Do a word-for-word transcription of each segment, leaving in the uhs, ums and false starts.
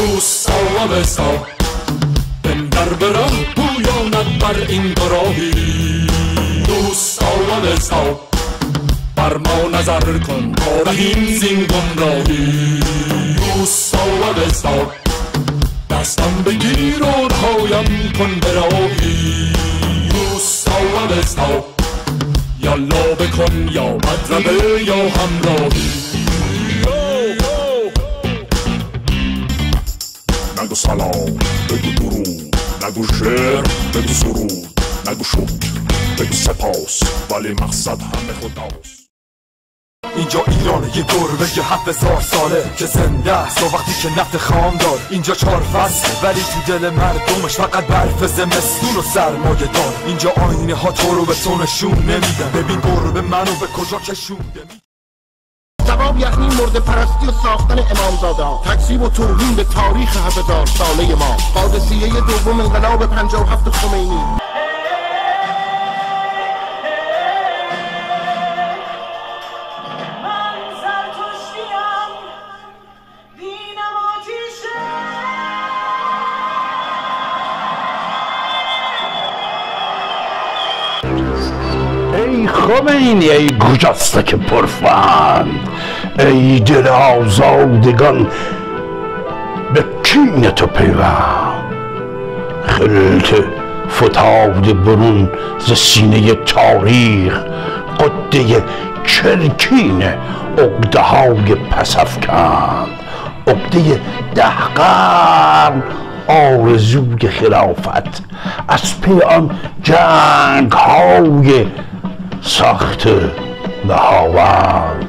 روستا و وستا بنگر به راه پویاند بر این دو راهی روستا و وستا بر ما نظر کن تا رهیم زین گمراهی روستا و وستا دستم بگیر و رهایم کن به راهی روستا و وستا یالا بکن یا مطربه یا همراهی نگو سلام بگو درود نگو شعر بگو سرود نگو شکر بگو سپاس ولی مقصد همه خداست. اینجا ایرانه یه گربه یه هفت هزار ساله که زنده است و وقتی که نفت خام دار اینجا چهار فصل ولی تو دل مردمش فقط برف زمستون و سرمایه دار. اینجا آینه ها تو رو به تو نشون نمیدن ببین گربه منو به کجا کشونده. جواب یعنی مرد پرستی و ساختن امامزاده تکذیب و توهین به تاریخ هزار ساله ما قادسیه دوم انقلاب پنجاه و هفت خمینی. ای خمینی ای گوجستک پرفند ای دل آزادگان به کین تو پیوند خلط فتاده برون ز سینه تاریخ قده چرکین عقده های پس افکند عقده ده قرن آرزوی خلافت از پی آن جنگ های سخت نهاوند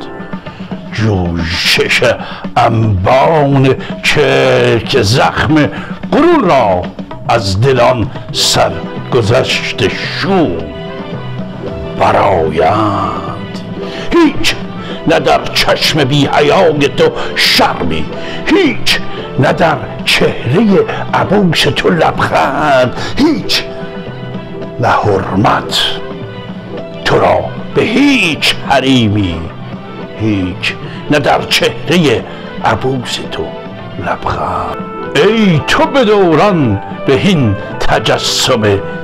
جوشش انبان چرک زخم غرور را از دلان سرگذشت شوم برآیند. هیچ نه در چشم بی حیای تو شرمی هیچ نه در چهره عبوس تو لبخند هیچ نه حرمت تو را به هیچ حریمی هیچ نه در چهره عبوس تو لبخند. ای تو به دوران بهین تجسم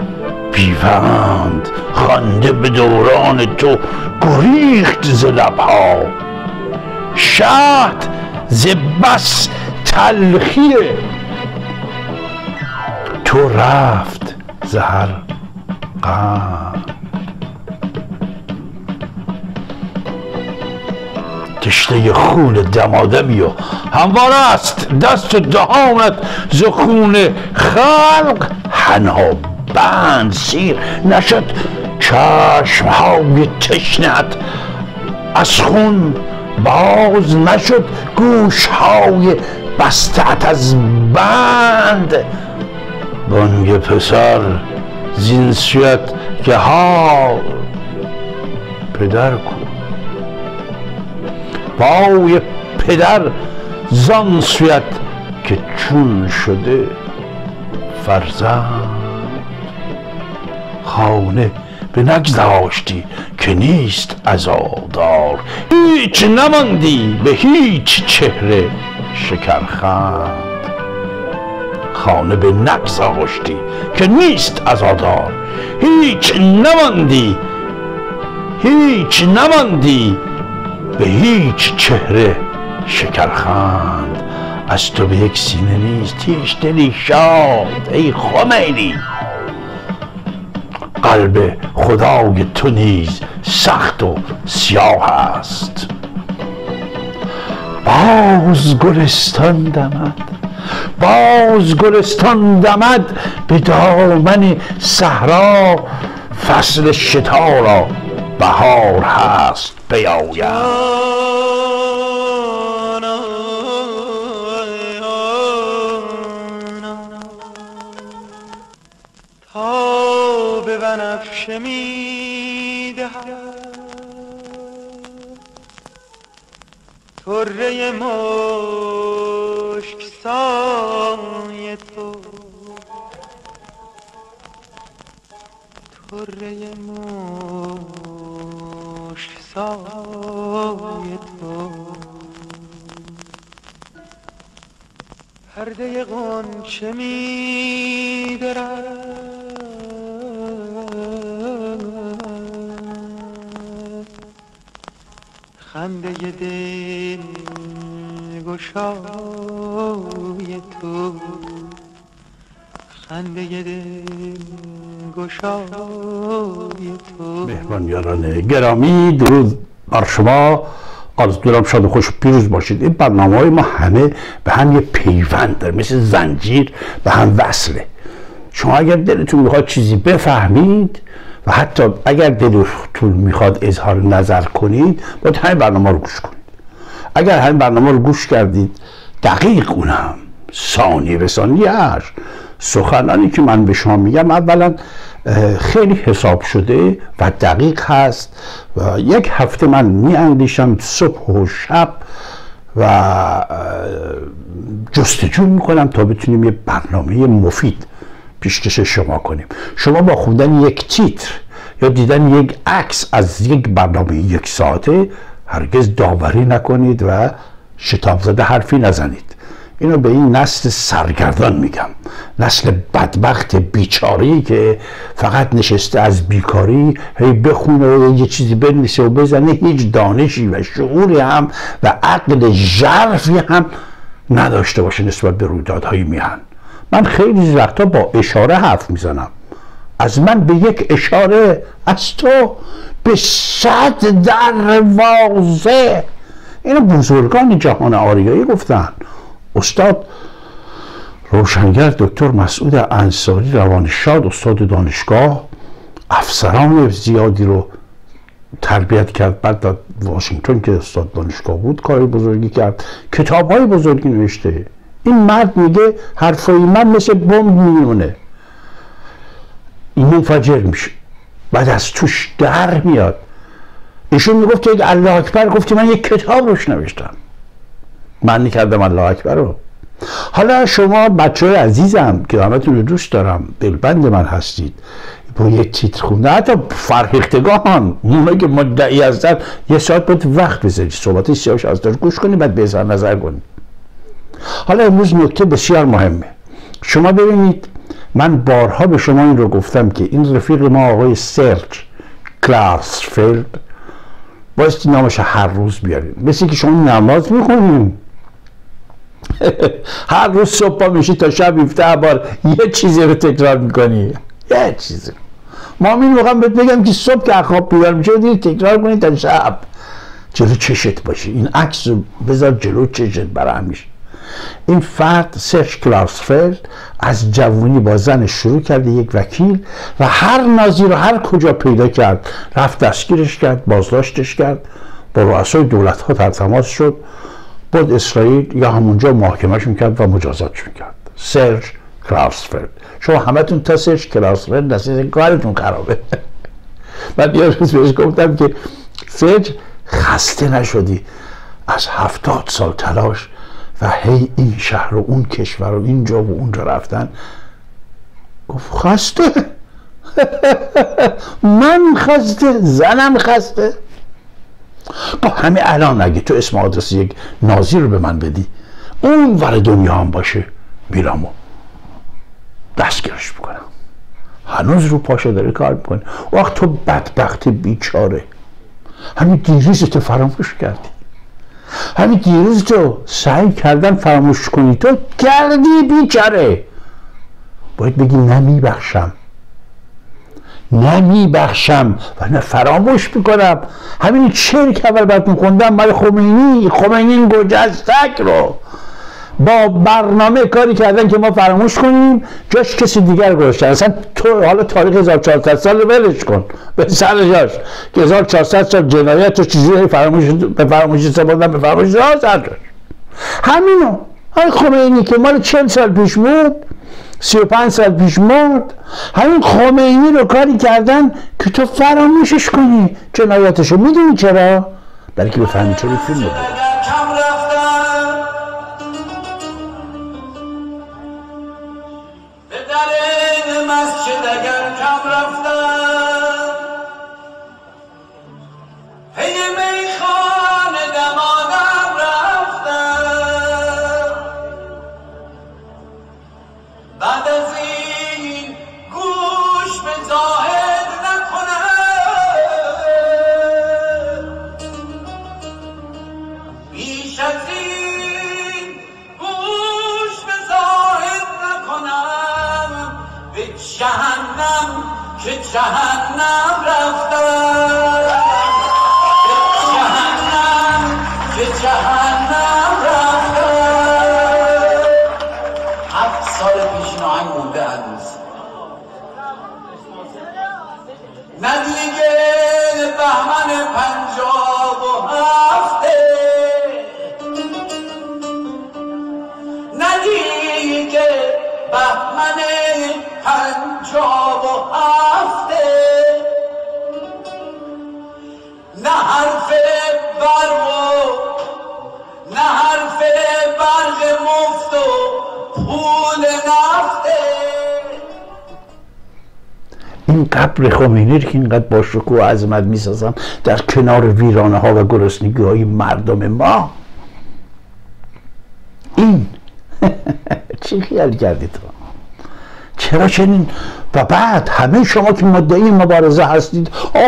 بیوند خوانده به دوران تو گریخت ز لبها شهد ز بس تلخی تو رفت ز هر قند. تشنه خون دمادمی و همواره است دست و دهانت ز خون خلق حنا بند سیر نشد چشم های تشنه‌ات از خون باز نشد گوش های بسته‌ات از بند. بانگ پسر زین سویت که ها پدر کو پای پدر زان سویت که چون شده فرزند. خانه به نگذاشتی که نیست عزادار هیچ نماندی به هیچ چهره شکرخند. خانه به نگذاشتی که نیست عزادار هیچ نماندی هیچ نماندی به هیچ چهره شکرخند. از تو به یک سینه نیست هیچ دلی شاد ای خمینی قلب خدای تو نیز سخت و سیاه است. باز گلستان دمد باز گلستان دمد به دامن صحرا فصل شتا را بهار هست بیاید. تا به بنفشه می دهد طره مشک سای تو طره مشک سای تو پرده غنچه می درد خنده دل گشای تو خنده دل گشای تو. مهمانیاران گرامی درود بر شما، آرزو دارم شاد و خوش و پیروز باشید. این برنامه های ما همه به هم یه پیوند داره، مثل زنجیر به هم وصله. شما اگر دلتون میخواد چیزی بفهمید و حتی اگر دلتون میخواد اظهار نظر کنید، باید همین برنامه رو گوش کنید. اگر همین برنامه رو گوش کردید، دقیق اونم ثانیه به ثانیه‌اش سخنانی که من به شما میگم اولا خیلی حساب شده و دقیق هست و یک هفته من میاندیشم صبح و شب و جستجو میکنم تا بتونیم یه برنامه مفید پیشکش شما کنیم. شما با خوندن یک تیتر یا دیدن یک عکس از یک برنامه یک ساعته هرگز داوری نکنید و شتاب زده حرفی نزنید. اینو به این نسل سرگردان میگم، نسل بدبخت بیچاره‌ای که فقط نشسته از بیکاری هی بخونه و یه چیزی بنویسه و بزنه، هیچ دانشی و شعوری هم و عقل ژرفی هم نداشته باشه نسبت به رویدادهای میهن. من خیلی وقتا با اشاره حرف میزنم، از من به یک اشاره، از تو به صد در واضح. اینو بزرگان جهان آریایی گفتن. استاد روشنگر دکتر مسعود انصاری روانشاد، استاد دانشگاه، افسران زیادی رو تربیت کرد، بعد در واشنگتن که استاد دانشگاه بود کار بزرگی کرد، کتاب‌های بزرگی نوشته. این مرد میگه حرفای من مثل بمب میمونه، منفجر میشه، بعد از توش در میاد. ایشون میگفت یک الله اکبر گفتی من یک کتاب روش نوشتم، من نکردم الله اکبر رو. حالا شما بچه های عزیزم که همتون رو دوست دارم، دلبند من هستید، با یه تیتر خونده، حتی فرهیختگان اونایی که مدعی هستن، یه ساعت باید وقت بذارید صحبت سیاوش از داشت گوش کنید، بعد به اظهار نظر کنید. حالا امروز نکته بسیار مهمه. شما ببینید، من بارها به شما این رو گفتم که این رفیق ما آقای سرج کلارسفیلد بایستی نامش هر روز بیاریم، مثل که شما نماز میخونیم هر روز صبح پا میشی تا شب هفده بار یه چیزی رو تکرار میکنی، یه چیزی. ما این موقع بهت بگم که صبح که خواب بیدار میشه دیگه تکرار کنی تا شب جلو چشت باشه. این عکس رو بذار جلو چشت برای همیشه. این فرد سرج کلارسفیلد از جوانی با زن شروع کرده، یک وکیل، و هر نازی رو هر کجا پیدا کرد رفت دستگیرش کرد، بازداشتش کرد، با رؤسای دولت ها در تماس شد، بود اسرائیل یا همونجا محاکمش میکرد و مجازاتش میکرد. سرج کلارسفیلد. شما همتون تا سرج کلارسفیلد نسید کارتون خرابه. من یه روز بهش گفتم که سرج خسته نشدی از هفتاد سال تلاش و هی این شهر و اون کشور و اینجا و اونجا رفتن؟ گفت خسته من خسته، زنم خسته. با همه الان اگه تو اسم آدرس یک نازی رو به من بدی، اون ور دنیا هم باشه، میرم و دستگیرش میکنم. هنوز رو پاشه داره کار میکنه. وقت تو بدبخت بیچاره، همین دیروز تو فراموش کردی، همین دیروز تو سعی کردن فراموش کنی، تو کردی بیچاره. باید بگی نمیبخشم، نمیبخشم و نه فراموش میکنم. همین شعر که اول براتون خوندم برای خمینی، خمینی این گجستک رو با برنامه کاری کردن که ما فراموش کنیم، جاش کسی دیگر گذاشتن. اصلا تو حالا تاریخ هزار و چهارصد سال رو ولش کن به سر جاش که هزار و چهارصد سال جنایت و چیزی فراموش به فراموشی سپردن، به فراموشی ها سر جاش. همینو همین خمینی که مال چهل سال پیش بود، سی و پنج سال پیش مرد، همین خمینی رو کاری کردن که تو فراموشش کنی جنایتشو. میدونی چرا؟ برای که بفهمی چرا فیلم رو جهنم که جهنم رفتم جهنم که جهنم رفتم هفت سال پیش این آهنگ مونده هنوز نه دیگه بهمن پنجاب و هفته نه دیگه بهمن پنجاب و هفته نه حرف برق و نه حرف برق مفت و پول نفته این قبر خمینی که اینقدر با شکوه و عظمت میسازن در کنار ویرانه ها و گرسنگی های مردم ما این چی خیال کردی تو؟ چرا چنین؟ و بعد همه شما که مدعی مبارزه هستید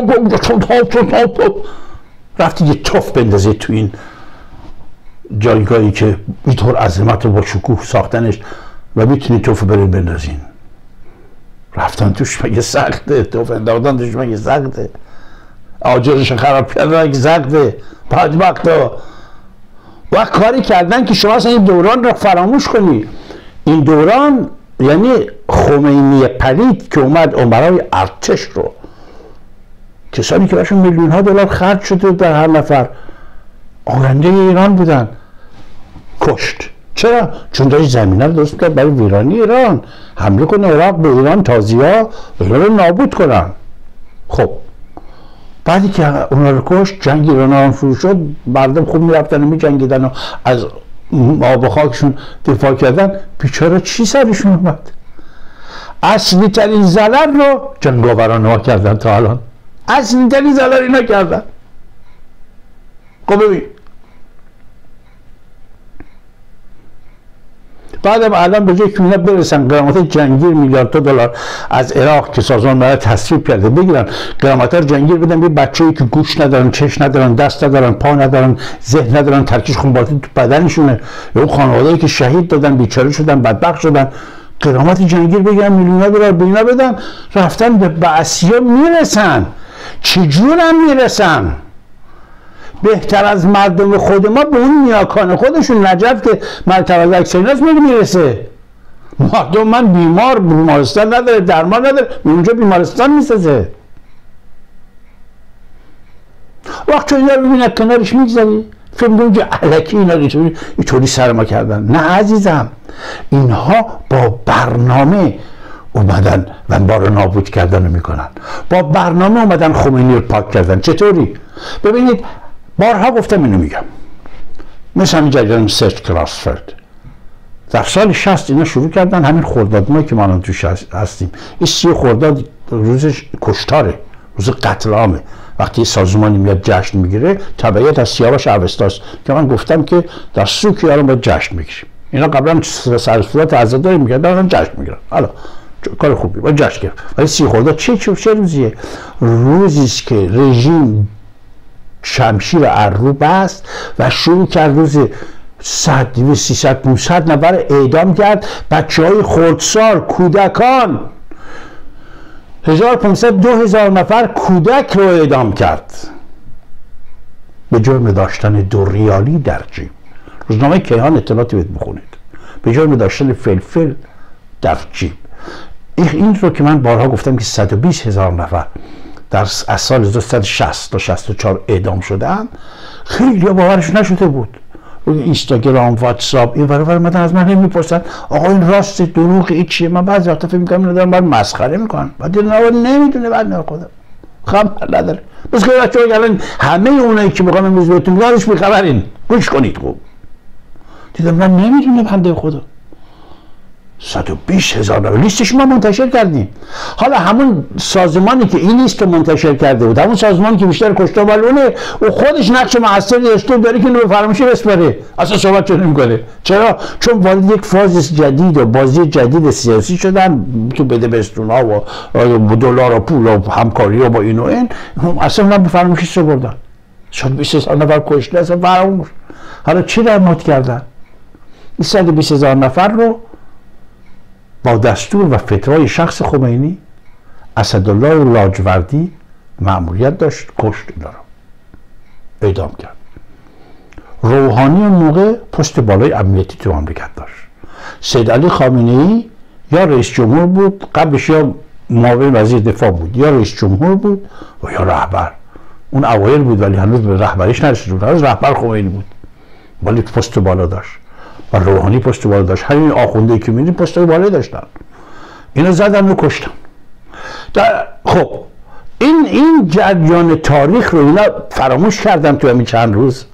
رفتید یه توف بندازید تو این جایگاهی که اینطور عظمت رو با شکوه ساختنش و میتونید توف برید بندازین. رفتن توش مگه سخته؟ توف انداختن توش مگه سخته؟ آجرش خراب کردن مگه سخته؟ بدبختا وقت کاری کردن که شما اصلا این دوران رو فراموش کنی. این دوران یعنی خمینی پلید که اومد امرای ارتش رو، کسانی که براشون میلیون ها دلار خرج شده در هر نفر، آینده ایران بودن، کشت. چرا؟ چون داشت زمینه رو درست کرد برای ویرانی ایران، حمله کنه عراق به ایران، تازیا ایران رو نابود کنن. خب بعدی که اونا رو کشت، جنگ ایران هم شروع شد، مردم خوب میرفتن و میجنگیدن و از آب و خاکشون دفاع کردن، بیچاره چی سرشون اومد؟ اصلی ترین ضرر رو جنگاوران ها کردن تا الان، اصلی ترین ضرر اینا کردن. خب ببین بعدم الان به جای که اینا برسن قرامت جنگیر میلیاردها دلار از عراق که سازمان ملل تصویب کرده بگیرن، قرامت رو جنگیر بدن به بچه‌ای که گوش ندارن، چش ندارن، دست ندارن، پا ندارن، ذهن ندارن، ترکیش خونبازی تو بدنشونه، یا اون خانواده‌ای که شهید دادن، بیچاره شدن، بدبخت شدن، قرامت جنگیر بگیرن، میلیون‌ها دلار به اینا بدن، رفتن به بعثیه میرسن. چجور هم میرسن؟ بهتر از مردم خود ما به اون نیاکان خودشون. نجف که مرکز از اکسریناس میگه میرسه. مردم من بیمار، بیمارستان نداره، درمان نداره، اونجا بیمارستان میسازه. وقت چون اینا رو ببینن کنارش میگذاری فکر میکنی که علکی اینا اینطوری سر ما کردن. نه عزیزم، اینها با برنامه اومدن و ما رو نابود کردن رو میکنن. با برنامه اومدن خمینی رو پاک کردن. چطوری؟ ببینید بارها گفتم اینو میگم، مثل همین جریان سرچ کلاسفرد در سال شصت اینا شروع کردن، همین خرداد ماهی که ما الان توش هستیم، این سی خرداد روزش کشتاره، روز قتل عامه. وقتی یه سازمانی میاد جشن میگیره، تبعیت از سیاوش اوستاست که من گفتم که در سوکی الان باید جشن میگیریم. اینا قبلا سرصورت عزاداری میکردن، الان جشن میگیرن. حالا کار خوبی باید جشن گرفت. ولی سی خرداد چه چه روزیه؟ روزی است که رژیم شمشیر ارو بست و شروع کرد روز صد، دویست، سیصد، پانصد نفر اعدام کرد. بچه های خردسال، کودکان، هزار و پانصد دو هزار نفر کودک رو اعدام کرد به جرم داشتن دو ریالی در جیب. روزنامه کیهان اطلاعاتی بهت بخونید. به جرم داشتن فلفل در جیب. این رو که من بارها گفتم که صد و بیست هزار نفر در از سال هزار و سیصد و شصت تا شصت و چهار اعدام شدن، خیلی باورش نشده بود. روی اینستاگرام، واتساپ این ور ور اومدن از من میپرسن آقا این راست دروغ این چیه؟ من بعضی وقتا فکر میکنم اینا دارن باید مسخره میکنن. بعد نمیدونه، بعد نه خودم خبر نداره. بس که بچه‌ها الان همه اونایی که میخوام امروز بهتون میگم ازش بی‌خبرین. گوش کنید خوب. دیدم من نمیدونه بنده خدا. صد و بیست هزار نفر لیستش ما منتشر کردیم. حالا همون سازمانی که این لیست رو منتشر کرده بود، همون سازمانی که بیشتر کشته بالونه، او خودش نقش موثری داشته داره که اینو به فراموشی بسپاره، اصلا صحبت چون نمی‌کنه. چرا؟ چون وارد یک فاز جدید و بازی جدید سیاسی شدن تو بده بستون‌ها و دلار و پول و همکاری و با این و این، اصلا اونا به فراموشی سپردن. شاید بیست هزار نفر کشته، اصلا فراموش. حالا چی در مورد کردن؟ این صد و بیست هزار نفر رو با دستور و فتوای شخص خمینی اسدالله لاجوردی مأموریت داشت، کشت اینا رو، اعدام کرد. روحانی اون موقع پست بالای امنیتی تو مملکت داشت. سید علی خامنه‌ای یا رئیس جمهور بود، قبلش یا معاون وزیر دفاع بود، یا رئیس جمهور بود و یا رهبر. اون اوایل بود ولی هنوز به رهبریش نرسیده بود، هنوز رهبر خمینی بود ولی پست بالا داشت و روحانی پست بالا داشت. همین آخونده که می‌بینید پست بالا داشتن. اینو زدن و کشتن. خب این این جریان تاریخ رو اینا فراموش کردن تو همین چند روز.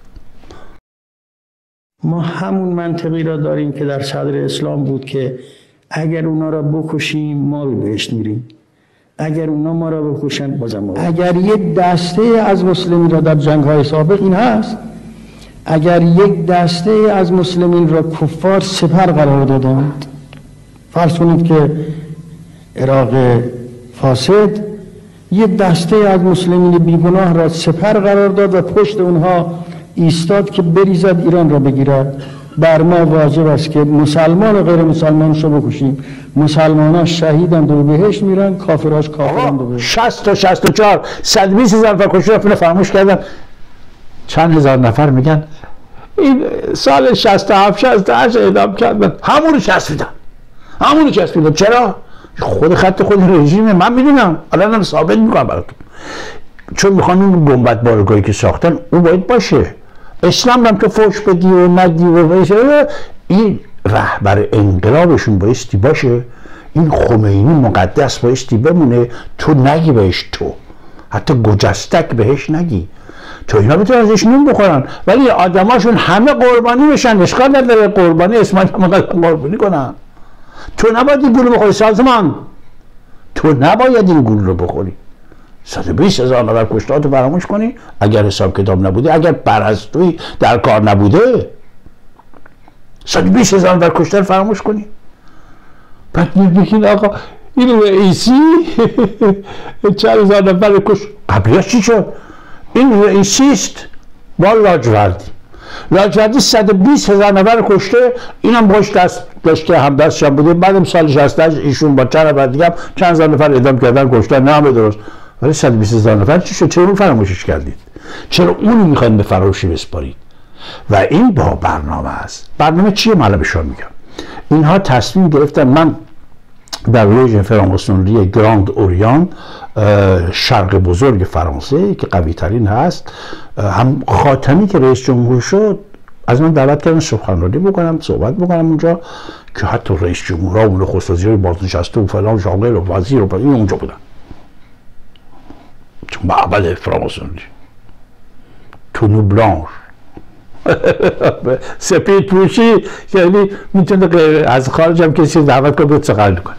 ما همون منطقی را داریم که در صدر اسلام بود که اگر اونا را بکشیم ما به بهشت میریم، اگر اونا ما را بکشن بازم ما. اگر یک دسته از مسلمین را در جنگ‌های سابق این هست، اگر یک دسته از مسلمین را کفار سپر قرار دادند، فرض کنید که عراق فاسد یک دسته از مسلمین بیگناه را سپر قرار داد و پشت اونها ایستاد که بریزد ایران را بگیرد، بر ما واجب است که مسلمان و غیر مسلمانش رو بکشیم. مسلمانان شهیدند و بهشت میرن، کافراش کافرند و بهشت. شصت تا شصت و چهار صد و بیست هزار نفر کشته رفتن، فراموش کردن چند هزار نفر میگن این سال شصت و هفت شصت و هشت اعدام کردن، همون رو چسبیدن، همون رو چسبیدن. چرا؟ خود خط خود رژیمه، من میدونم، الان هم ثابت میکنم براتون. چون میخوان اون گنبد بارگاهی که ساختن اون باید باشه. اسلام هم تو فوش بدی و ندی و باشه، این رهبر انقلابشون بایستی باشه. این خمینی مقدس بایستی بمونه، تو نگی بهش، تو حتی گجستک بهش نگی، تو اینا بتونن ازش نون بخورن ولی آدماشون همه قربانی بشن. اشکال نداره قربانی، اسماعیل هم قربانی کنن. تو نباید این گول رو بخوری سازمان، تو نباید این گول رو بخوری. صد و بیست هزار نفر کشته رو فراموش کنی اگر حساب کتاب نبوده، اگر پرستویی در کار نبوده. صد و بیست هزار نفر کشته رو فراموش کنی. بعد میگین آقا این رئیسی چند هزار نفر کشت، قبلیاش چی شد؟ این رئیسیست با لاجوردی. لاجوردی صد و بیست هزار نفر کشته، اینم باش دست داشته، هم دستش هم بوده. بعدم سال شصت و هشت ایشون با چند نفر دیگه هم چند هزار نفر اعدام کردن، کشتن، نه همه درست. ولی صد و بیست هزار نفر چی شد؟ چرا اون فراموشش کردید؟ چرا اونو میخواید به فراموشی بسپارید؟ و این با برنامه است. برنامه چیه؟ من به شما میگم. اینها تصمیم گرفتن، من در لوژ فراماسونری گراند اوریان شرق بزرگ فرانسه که قوی ترین هست، هم خاتمی که رئیس جمهور شد از من دعوت کردن سخنرانی بکنم، صحبت بکنم اونجا که حتی رئیس جمهورها و نخست وزیرای بازنشسته و فلان شاغل و وزیر و این اونجا بودن. چون معبد فراماسونری تونو بلانش سپید پوشی یعنی میتونه از خارج هم کسی دعوت کنه بود سخن کنه.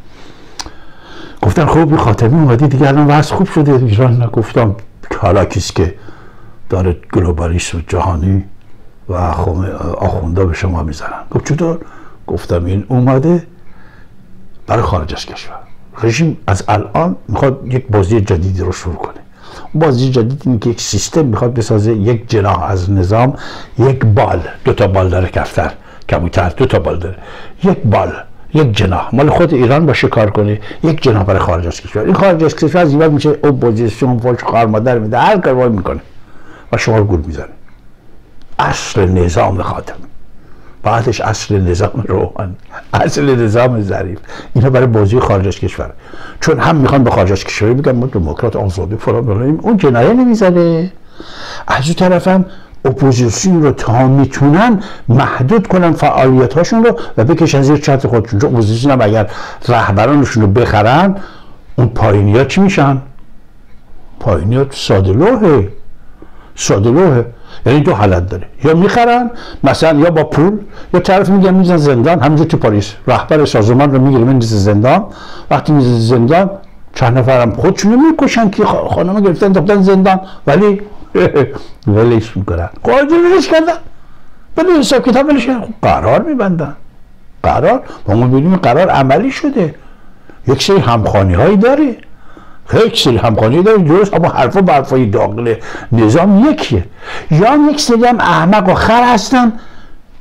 گفتن خوب خاتمی اومدی دیگه الان وضع خوب شده ایران. نگفتم حالا کسی که داره گلوبالیسم جهانی و آخونده به شما میزنن. گفت چطور؟ گفتم این اومده برای خارج از کشور. رژیم از الان میخواد یک بازی جدیدی رو شروع کنه. بازی جدید اینه که یک سیستم میخواد بسازه، یک جناح از نظام، یک بال، دو تا بال داره کفتر، کبوتر دو تا بال داره، یک بال، یک جناح مال خود ایران باشه کار کنه، یک جناح برای خارج از کشور. این خارج از کشور از این میشه اپوزیسیون، فوش خار مادر میده، هر کاری میکنه و شما رو گول میزنه. اصل نظام خاتمی، بعدش اصل نظام روحانی، اصل نظام ظریف. اینا برای بازی خارج از کشور، چون هم میخوان به خارج از کشور بگن ما دموکرات آزادی فلان فلان، اون جنایه نمیزنه. از اون طرف هم اپوزیسیون رو تا میتونن محدود کنن فعالیت هاشون رو و بکشن زیر چتر خودشون. چون اپوزیسیون هم اگر رهبرانشون رو بخرن، اون پایینی ها چی میشن؟ پایینی ها ساده لوحه، ساده لوحه. یعنی دو حالت داره، یا میخرن مثلا یا با پول، یا طرف میگن میزن زندان. همینجا تو پاریس رهبر سازمان رو میگیره میندازه زندان. وقتی میندازه زندان چند نفرم خودشونو میکشن که خانم گرفتن انداختن زندان، ولی ولش میکنن، خارجی ولش کردن، بدون حساب کتاب ولش کردن. قرار میبندن، قرار ما میبینیم قرار عملی شده. یک سری همخوانی هایی داره، یک سری همخوانی داره درست، اما حرفا با حرفای داخل نظام یکیه. یا یک سری هم احمق و خر هستن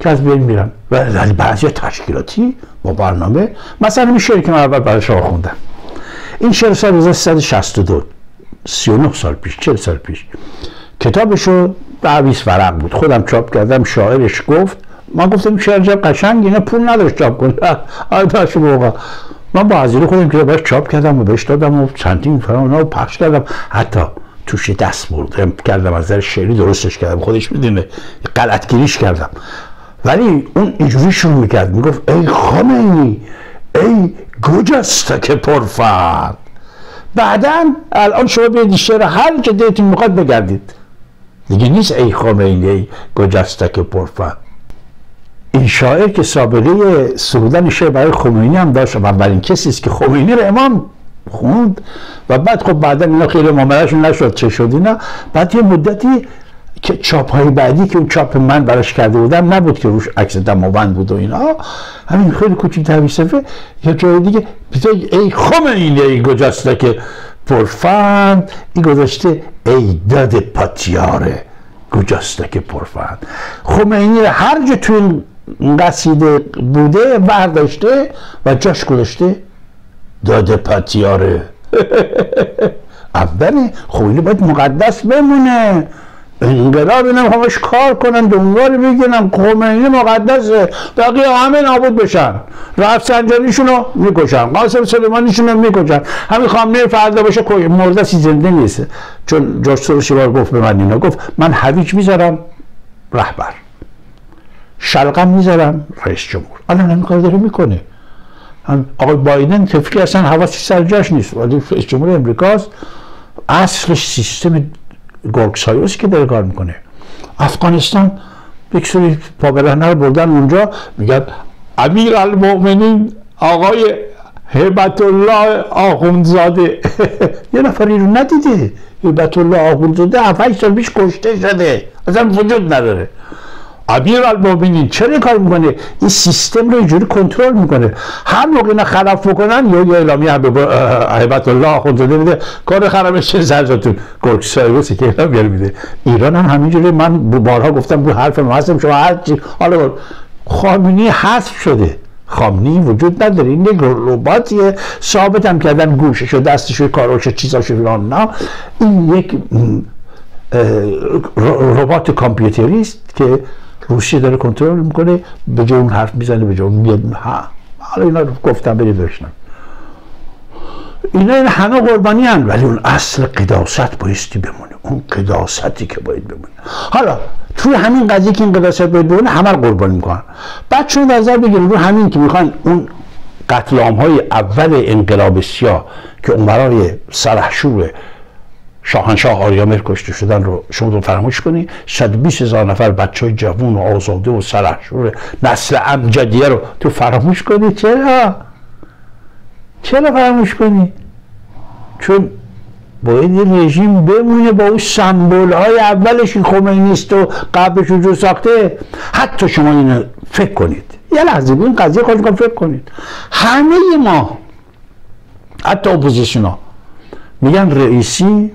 که از بین میرن. ولی بعضی تشکیلاتی با برنامه، مثلا این شعری که من اول برای شما خوندم، این شعر سال هزار و سیصد و شصت و دو، سی و نه سال پیش، چهل سال پیش، کتابشو ده بیست ورق بود، خودم چاپ کردم. شاعرش گفت، من گفتم شعر جب قشنگ، اینا پول نداشت چاپ کنه. آره باشه موقع من با حضیر خودم که باش چاپ کردم و بهش دادم و چندین فرام اونا رو پخش کردم، حتی توش دست بردم کردم، از نظر شعری درستش کردم، خودش میدونه غلطگیریش کردم. ولی اون اینجوری شروع میکرد، میگفت ای خمینی، ای گجستک پرفرد. بعداً الان شما بیاید شعر هر که دلتون میخواد بگردید، دیگه نیست ای خمینی ای گجستک پرفرد. این شاعر که سابقه سرودن شعر برای خمینی هم داشت و اولین کسی است که خمینی رو امام خوند و بعد خب بعدا اینا خیلی معاملهشون نشد چه شد اینا. بعد یه مدتی که چاپ های بعدی که اون چاپ من براش کرده بودم نبود که روش عکس دماوند بود و اینا، همین خیلی کوچیک‌تر بیست صفحه یه جای دیگه بیتای ای خمینی ای گجستک پرفند، این گذاشته ای داد پاتیاره گجستک پرفند. خمینی رو هر جا تو این قصیده بوده برداشته و جاش گذاشته داد پاتیاره. اولی خمینی باید مقدس بمونه، انقلاب اینم همش کار کنن، دنبال بگیرن خمینی مقدسه، بقیه همه نابود بشن، رفسنجانیشون رو میکشن، قاسم سلیمانیشون رو میکشن، همین خامنه فردا باشه مرده سی زنده نیست. چون جورج سوروس یه بار گفت به من اینا، گفت من هویج میذارم رهبر، شلغم میذارم رئیس جمهور. الان این کار داره میکنه. آقای بایدن طفلی اصلا حواسش سر جاش نیست، ولی رئیس جمهور امریکاست، اصلش سیستم گورگسایوس که داره کار میکنه. افغانستان یک سری پابرهنه رو بردن اونجا، میگن امیر المؤمنین آقای هیبت الله آخوندزاده. یه نفری رو ندیده هیبت الله آخوندزاده هفت هشت سال پیش کشته شده، اصلا وجود نداره. امیر المؤمنین چرا کار میکنه؟ این سیستم رو اینجوری کنترل میکنه. هر موقع اینا خلاف بکنن یا یه اعلامیه به هیبت الله آخوندزاده میده کار خرابش چه سرزاتون گورگسایوسی که اعلام میده. ایران هم همینجوری، من بارها گفتم رو حرف ما هستم، شما هر چی حالا خامنه‌ای حذف شده، خامنه‌ای وجود نداره، این یک رباتیه، ثابت هم کردن گوشش و دستش و کاراش و چیزاش و فلان. نه، این یک ربات کامپیوتری است که روسیه داره کنترل میکنه، به جای اون حرف میزنه، به جای اون میاد. ها حالا اینا رو گفتم برید بشنن. اینا این همه قربانی هن، ولی اون اصل قداست بایستی بمونه، اون قداستی که باید بمونه. حالا توی همین قضیه که این قداست باید بمونه همه رو قربانی میکنن. بعد چون در نظر بگیرید رو همین که میخوان اون قتل عام‌های اول انقلاب سیاه که اون برای سرحشور شاهنشاه آریامر کشته شدن رو شما رو فراموش کنی، صد و بیست هزار نفر بچه های جوون و آزاده و سرحشور نسل امجدیه رو تو فراموش کنی. چرا؟ چرا فراموش کنی؟ چون باید یه رژیم بمونه با اون سمبول های اولش که خمینیست و قبلش رو جو ساخته. حتی شما اینو فکر کنید، یه لحظه به این قضیه خودتون فکر کنید. همه ما حتی اپوزیسیون ها میگن رئیسی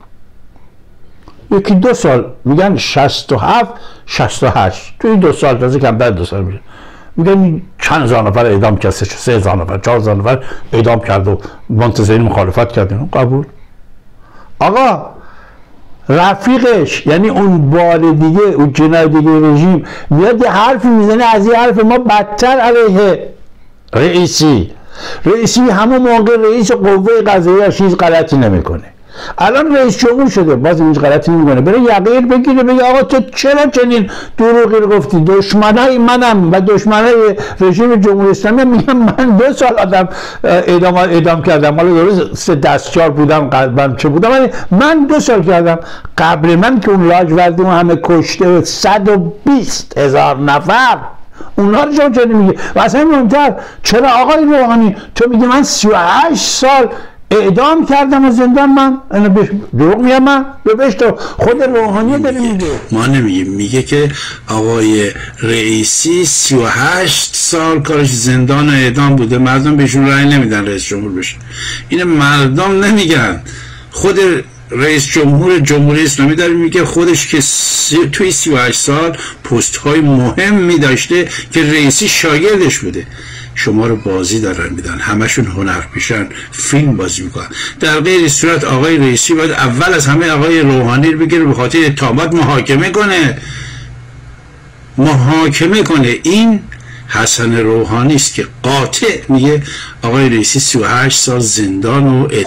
یکی دو سال میگن شصت و هفت شصت و هشت، توی دو سال تازه کم بعد دو سال میگن میگن چند هزار نفر اعدام کرد، سه هزار نفر چهار هزار نفر اعدام کرد و منتظرین مخالفت کردن. قبول. آقا رفیقش یعنی اون بار دیگه اون جنای دیگه رژیم میاد یه حرفی میزنه، از این حرف ما بدتر علیه رئیسی. رئیسی همون موقع رئیس قوه قضاییه چیز غلطی نمیکنه، الان رئیس جمهور شده باز هیچ غلطی نمیکنه، بره یقه بگیره بگه آقا تو چرا چنین دروغی رو گفتی؟ دشمنای منم و دشمنای رژیم جمهوری اسلامی میگم من دو سال آدم اعدام اعدام کردم، حالا درست سه دستیار بودم قلبم چه بودم، من دو سال کردم. قبل من که اون لاجوردی همه کشته صد و بیست هزار نفر، اونا رو چرا میگه؟ و اصلا مهمتر چرا آقای روحانی تو میگه من سی و هشت سال اعدام کردم و زندان؟ من دروغ میگم؟ من بهش تو خود روحانی داره میگه، ما نمیگیم. میگه که آقای رئیسی سی و هشت سال کارش زندان و اعدام بوده، مردم بهشون رأی نمیدن رئیس جمهور بشه. این مردم نمیگن، خود رئیس جمهور جمهوری اسلامی داره میگه خودش که سی... توی سی و هشت سال پست های مهمی داشته که رئیسی شاگردش بوده. شما رو بازی دارن میدن، همشون هنرپیشن، فیلم بازی میکنن. در غیر صورت آقای رئیسی باید اول از همه آقای روحانی رو بگیره به خاطر اتهامات محاکمه کنه محاکمه کنه. این حسن روحانی است که قاطع میگه آقای رئیسی سی و هشت سال زندان و ات...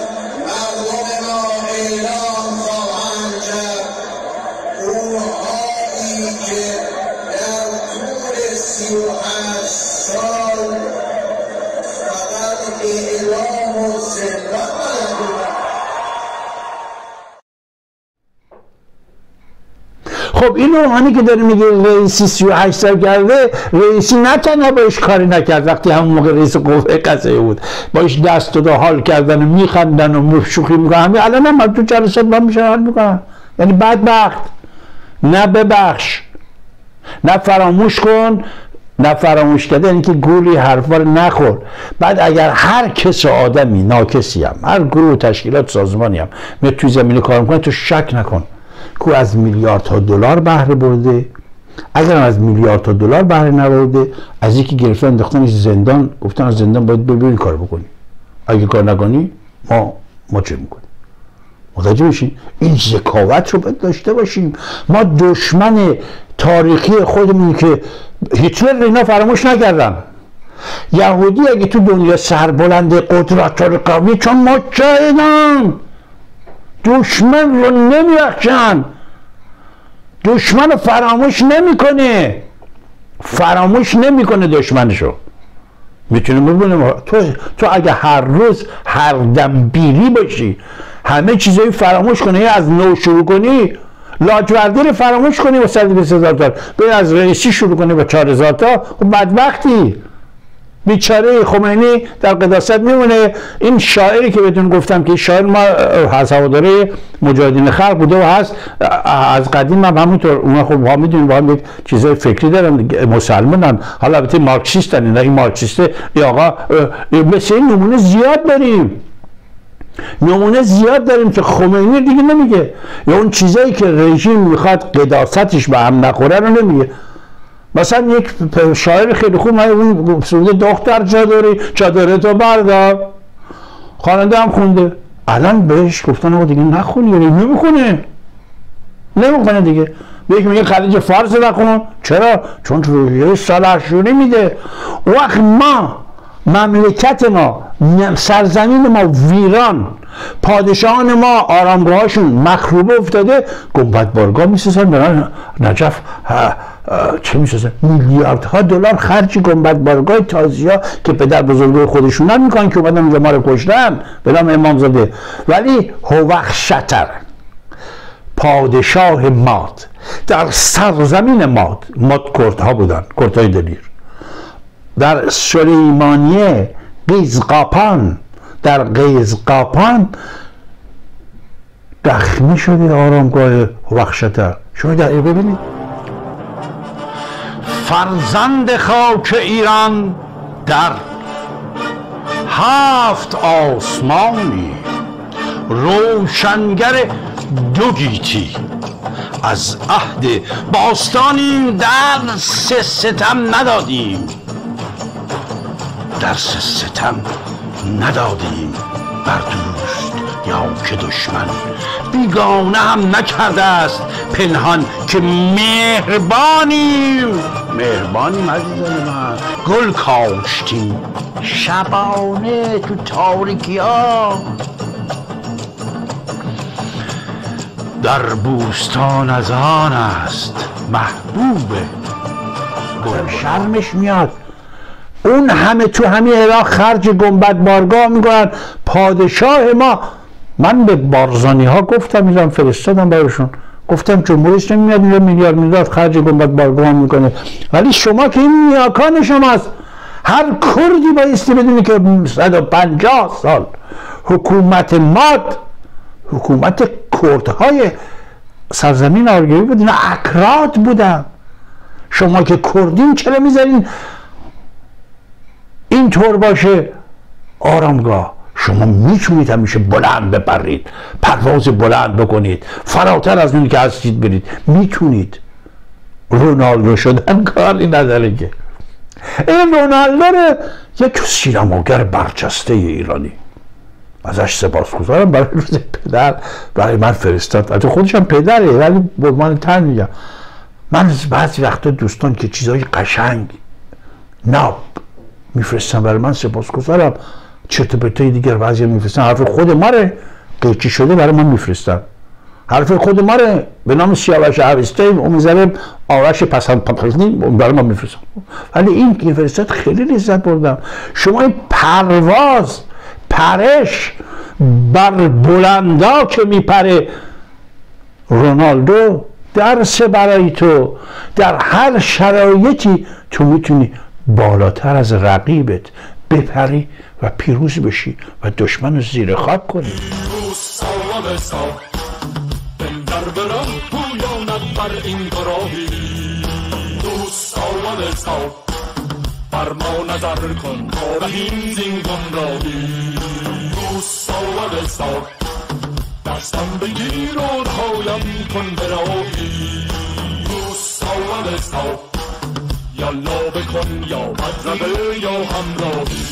خب این روحانی که داره میگه رئیسی سی و هشت سال کرده، رئیسی نه تنها باش کاری نکرد وقتی همون موقع رئیس قوه قضاییه بود، باش دست و حال کردن و میخندن و شوخی میکنن. همین الان هم تو جلسات با میشن حال میکنن. یعنی بدبخت. نه ببخش، نه فراموش کن، نه فراموش کرده، یعنی که گولی حرفا رو نخور. بعد اگر هر کس آدمی ناکسی هم، هر گروه تشکیلات سازمانی هم می توی زمینه کار میکنه، تو شک نکن کو از میلیاردها دلار بهره برده. اگر از میلیاردها دلار بهره نبرده، از یکی گرفتن انداختنش زندان، گفتن از زندان باید ببین کار بکنی، اگه کار نکنی ما ما چه میکنیم؟ متوجه بشین. این ذکاوت رو باید داشته باشیم. ما دشمن تاریخی خودمون که هیتلر اینا فراموش نکردن. یهودی اگه تو دنیا سربلند قدرت رو قوی، چون مجاهدن دشمن رو نمیبخشن، دشمن رو فراموش نمیکنه، فراموش نمیکنه دشمنشو. میتونه ببینیم تو تو اگه هر روز هر دم بیری باشی، همه چیزایی فراموش کنی، از نو شروع کنی، لاجوردی رو فراموش کنی با صد و بیست هزار تا، بری از رئیسی شروع کنی با چهار هزار تا، خب بدبختی. بیچاره خمینی در قداست میمونه. این شاعری که بهتون گفتم که شاعر ما هست، هواداره مجاهدین خلق بوده و هست از قدیم هم همونطور. اونا خب ها میدونیم با هم چیزای فکری دارن، مسلمانن، حالا البته مارکسیستن. این این مارکسیسته یا آقا مثل این نمونه زیاد داریم، نمونه زیاد داریم که خمینی دیگه نمیگه، یا اون چیزایی که رژیم میخواد قداستش به هم نخوره رو نمیگه. مثلا یک شاعر خیلی خوب من سروده دختر چادری چادره تو بردار، خواننده هم خونده. الان بهش گفتن آقا دیگه نخونی، نمیخونه نمیخونه دیگه. به یک میگه خلیج فارس نخون. چرا؟ چون روحیه سالارشوری میده. وقت ما مملکت ما، سرزمین ما ویران، پادشاهان ما آرامگاهاشون مخروبه افتاده، گنبد بارگاه میسازن برای نجف. چه میسازن؟ میلیاردها دلار خرج گنبد بارگاه تازیا که پدر بزرگای خودشونن میکنن که اومدن اونجا ما رو کشتن به نام امامزاده. ولی هوخشتر پادشاه ماد در سرزمین ماد، ماد کردها بودن، کردهای دلیر، در سلیمانیه قیزقاپان، در قیزقاپان دخمی شده آرامگاه هوخشتر. شما در ببینید فرزند خاک ایران در هفت آسمانی، روشنگر دو گیتی، از عهد باستانیم در سه ستم ندادیم، در سه ستم ندادیم بر دوست یا که دشمن، بیگانه هم نکرده است پنهان که مهربانیم، مهربانیم عزیزان من. گل کاشتیم شبانه تو تاریکی ها، در بوستان از آن است محبوبه گل. شرمش میاد اون همه تو همین عراق خرج گنبد بارگاه میکنن. پادشاه ما، من به بارزانی ها گفتم، میرم فرستادم براشون، گفتم جمهوری اسلامی میاد میره میلیارد میلیارد خرج گنبد بارگاه میکنه، ولی شما که این نیاکان شماست. هر کردی بایستی بدونی که صد و پنجاه سال حکومت ماد، حکومت کردهای سرزمین آرگوی بودن، اکراد بودن. شما که کردین چرا میذارین این طور باشه آرامگاه؟ شما میتونید همیشه بلند بپرید، پرواز بلند بکنید، فراتر از اونی که هستید برید، میتونید. رونالدو شدن کاری نداره که. این رونالدو رو یک سینماگر برجسته ایرانی ازش سپاسگزارم، برای روز پدر برای من فرستاد. البته خودش هم پدره ولی به عنوان تن میگم. من بعضی وقتا دوستان که چیزای قشنگ ناب میفرستم برای من سپاسگزارم، چرت و پرتای دیگر بعضی میفرستن، حرف خود ما رو قیچی شده برای من میفرستن، حرف خود ما رو به نام سیاوش اوستا اون میذاره آرش پسند پسند برای ما میفرستن. ولی این که فرستاد خیلی لذت بردم. شما این پرواز پرش بر بلندا که میپره رونالدو درس برای تو. در هر شرایطی تو میتونی بالاتر از رقیبت بپری و پیروز بشی و دشمن رو زیر خاک کنی. فرما نظر کن کارهین زین گمراهی. دوست آور سال دستم بگیر و رهایم کن براهی. دوست آور سال یالا بکن یا مطربه یا همراهی.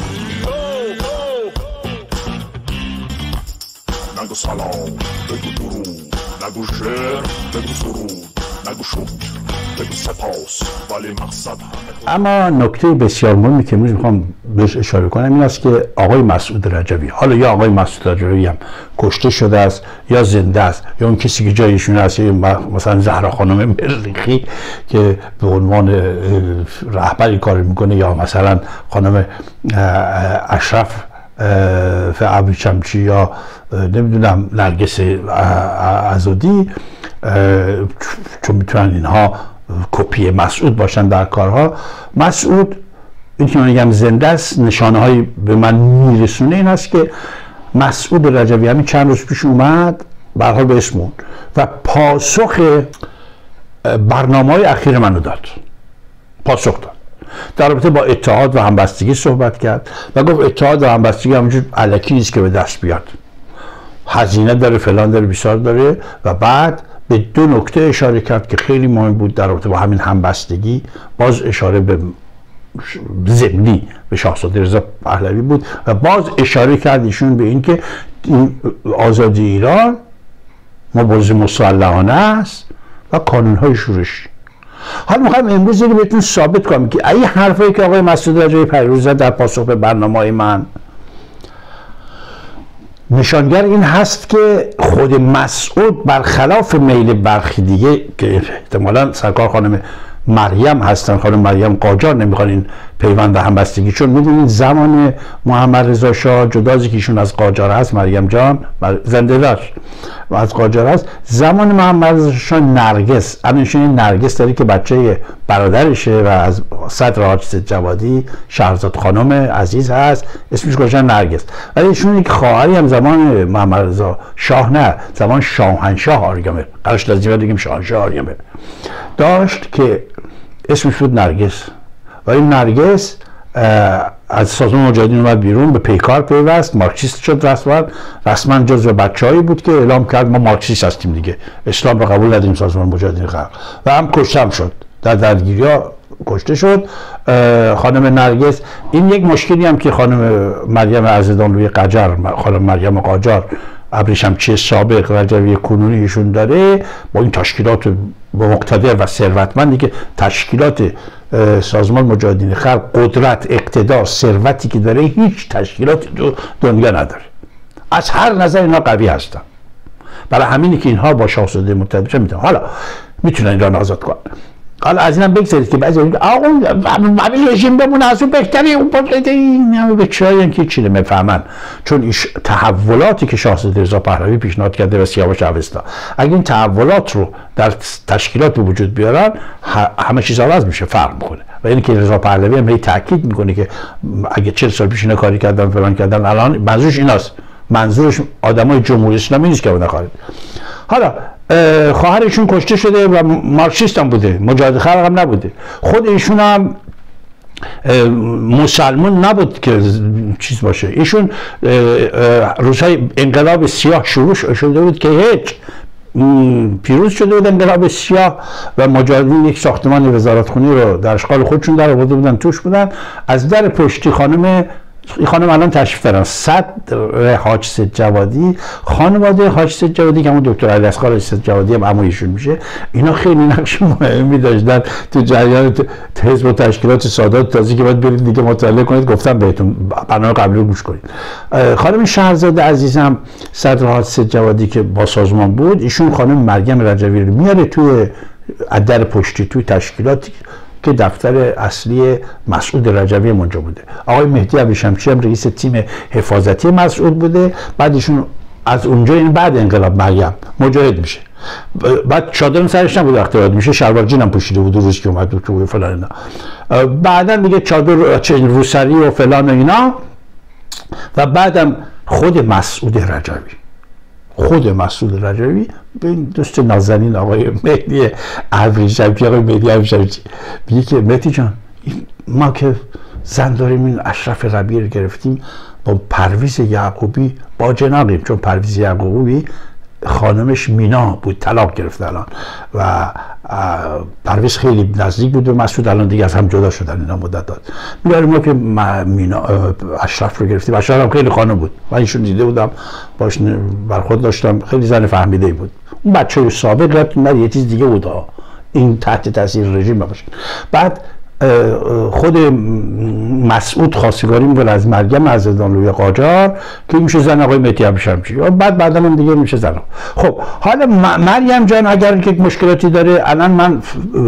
نگو سلام بگو درود، نگو شعر بگو سرود، نگو شکر بگو سپاس، ولی مقصد اما نکته بسیار مهمی که امروز میخوام بهش اشاره کنم این است که آقای مسعود رجوی، حالا یا آقای مسعود رجوی هم کشته شده است یا زنده است یا اون کسی که جایشون هست، مثلا زهرا خانم مریخی که به عنوان رهبری کار میکنه، یا مثلا خانم اشرف ابریشمچی یا نمیدونم نرگس عزادی، چون میتونن اینها کپی مسعود باشن در کارها. مسعود این که من میگم زنده است، نشانه هایی به من میرسونه این است که مسعود رجوی همین چند روز پیش اومد به هر حال به اسمون و پاسخ برنامه های اخیر منو داد، پاسخ داد در رابطه با اتحاد و همبستگی صحبت کرد و گفت اتحاد و همبستگی همونجور الکی نیست که به دست بیاد، هزینه داره، فلان داره، بیسار داره. و بعد به دو نکته اشاره کرد که خیلی مهم بود در رابطه با همین همبستگی. باز اشاره به ضمنی به شاهزاده رضا پهلوی بود و باز اشاره کرد ایشون به این که این آزادی ایران مبارزه مسلحانه است و کانون‌های شورشی. حالا میخوایم امروز اینو بهتون ثابت کنم که این حرفایی که آقای مسعود رجوی پیروز زد در پاسخ به برنامه‌های من نشانگر این هست که خود مسعود برخلاف میل برخی دیگه که احتمالاً سرکار خانم مریم هستن، خانم مریم قاجار نمیخوان این پیوند همبستگی، چون میدونید زمان محمد رضا شاه جدا از ایشون از قاجار هست، مریم جان زنده داشت و از قاجار هست، زمان محمد رضا شاه نرگس، الانشون این نرگس داری که بچه برادرشه و از صدر حاج سید جوادی شهرزاد خانم عزیز هست، اسمش گذاشتن نرگس، ولی ایشون یک خواهری هم زمان محمد رضا شاه نه، زمان شاهنشاه آریامر، قرش لازمه بگیم شاهنشاه آریامر داشت که اسمش بود نرگس. و این نرگس از سازمان مجاهدین اومد بیرون، به پیکار پیوست، مارکسیست شد رسما، رسما جزو بچه‌هایی بود که اعلام کرد ما مارکسیست هستیم دیگه، اسلام رو قبول نداریم سازمان مجاهدین خلق، و هم کشته شد، در درگیری‌ها کشته شد خانم نرگس. این یک مشکلی هم که خانم مریم عزیزان روی قاجار، خانم مریم قاجار ابریشمچی سابق رجوی کنونی ایشون داره، با این تشکیلات با مقتدر و ثروتمندی که تشکیلات سازمان مجاهدین خلق قدرت، اقتدار، ثروتی که داره هیچ تشکیلاتی تو دنیا نداره، از هر نظر اینا قوی هستن. برای همینی که اینها با شاهزاده متحد میتونن، حالا میتونن ایران آزاد کنن. حالا از اینم بگذارید که بعضی میگن آقا همین رژیم بمونه از اون بهتره، اون بهتره، این همه به چرایی که چی نمیفهمن، چون این تحولاتی که شاهزاده رضا پهلوی پیشنهاد کرده و سیاوش اوستا، اگه این تحولات رو در تشکیلات به وجود بیارن همه چیز عوض میشه، فرق میکنه. و اینی که رضا پهلوی هم تاکید میکنه که اگه چهل سال پیش اینا کاری کردن فلان کردن، الان منظورش ایناست، منظورش آدمای جمهوری اسلامی نیست که اون خارج. حالا خواهرشون کشته شده و مارکسیست هم بوده، مجاهد خلق هم نبوده، خود ایشون هم مسلمان نبود که چیز باشه. ایشون روزهای انقلاب سیاه شروع شده بود که هیچ پیروز شده بود انقلاب سیاه و مجاهدین یک ساختمان وزارتخونی رو در اشغال خودشون در آورده بودن، توش بودن. از در پشتی خانم این خانم الان تشریف دارن، صدر حاج سید جوادی، خانواده حاج سید جوادی که همون دکتر علی اصغر حاج سید جوادی هم عمویشون میشه، اینا خیلی نقش مهمی داشتن تو جریان حزب و تشکیلات سادات. تازه که باید برید دیگه مطالعه کنید، گفتم بهتون برنامه قبلی رو گوش کنید. خانم شهرزاده عزیزم صدر حاج سید جوادی که با سازمان بود، ایشون خانم مریم رجوی رو میاره توی در پشتی توی تشکیلاتی که دفتر اصلی مسعود رجوی اونجا بوده. آقای مهدی ابریشمسی هم رئیس تیم حفاظتی مسعود بوده. بعد ایشون از اونجا، این بعد انقلاب مریم مجاهد میشه، بعد چادر سرش نبود اختیارات میشه، شلوار جین هم پوشیده بود روز که اومد تو فلان اینا. بعدا دیگه چادر چه روسری و فلان اینا. و بعدم خود مسعود رجوی خود مسعود رجوی به این دوست نازنین آقای مهدی ابریشمسی، آقای مهدی ابریشمسی میگه که مهدی جان ما که زن داریم، این اشرف ربیع رو گرفتیم با پرویز یعقوبی با جناقیم، چون پرویز یعقوبی خانمش مینا بود، طلاق گرفت الان و پرویز خیلی نزدیک بود به مسعود، الان دیگه از هم جدا شدن اینا مدت داد. میگه ما که مینا اشرف رو گرفتیم، اشرف هم خیلی خانم بود، من ایشون دیده بودم باش برخورد داشتم، خیلی زن فهمیده ای بود. اون بچه سابق نه یه چیز دیگه بود، این تحت تاثیر رژیم باشه. بعد خود مسعود خواستگاری میکنه از مریم عزیزانلوی قاجار که میشه زن آقای مهدی ابریشمسی، بعد بعدا هم دیگه میشه زن. خب حالا مریم جان اگر که مشکلاتی داره، الان من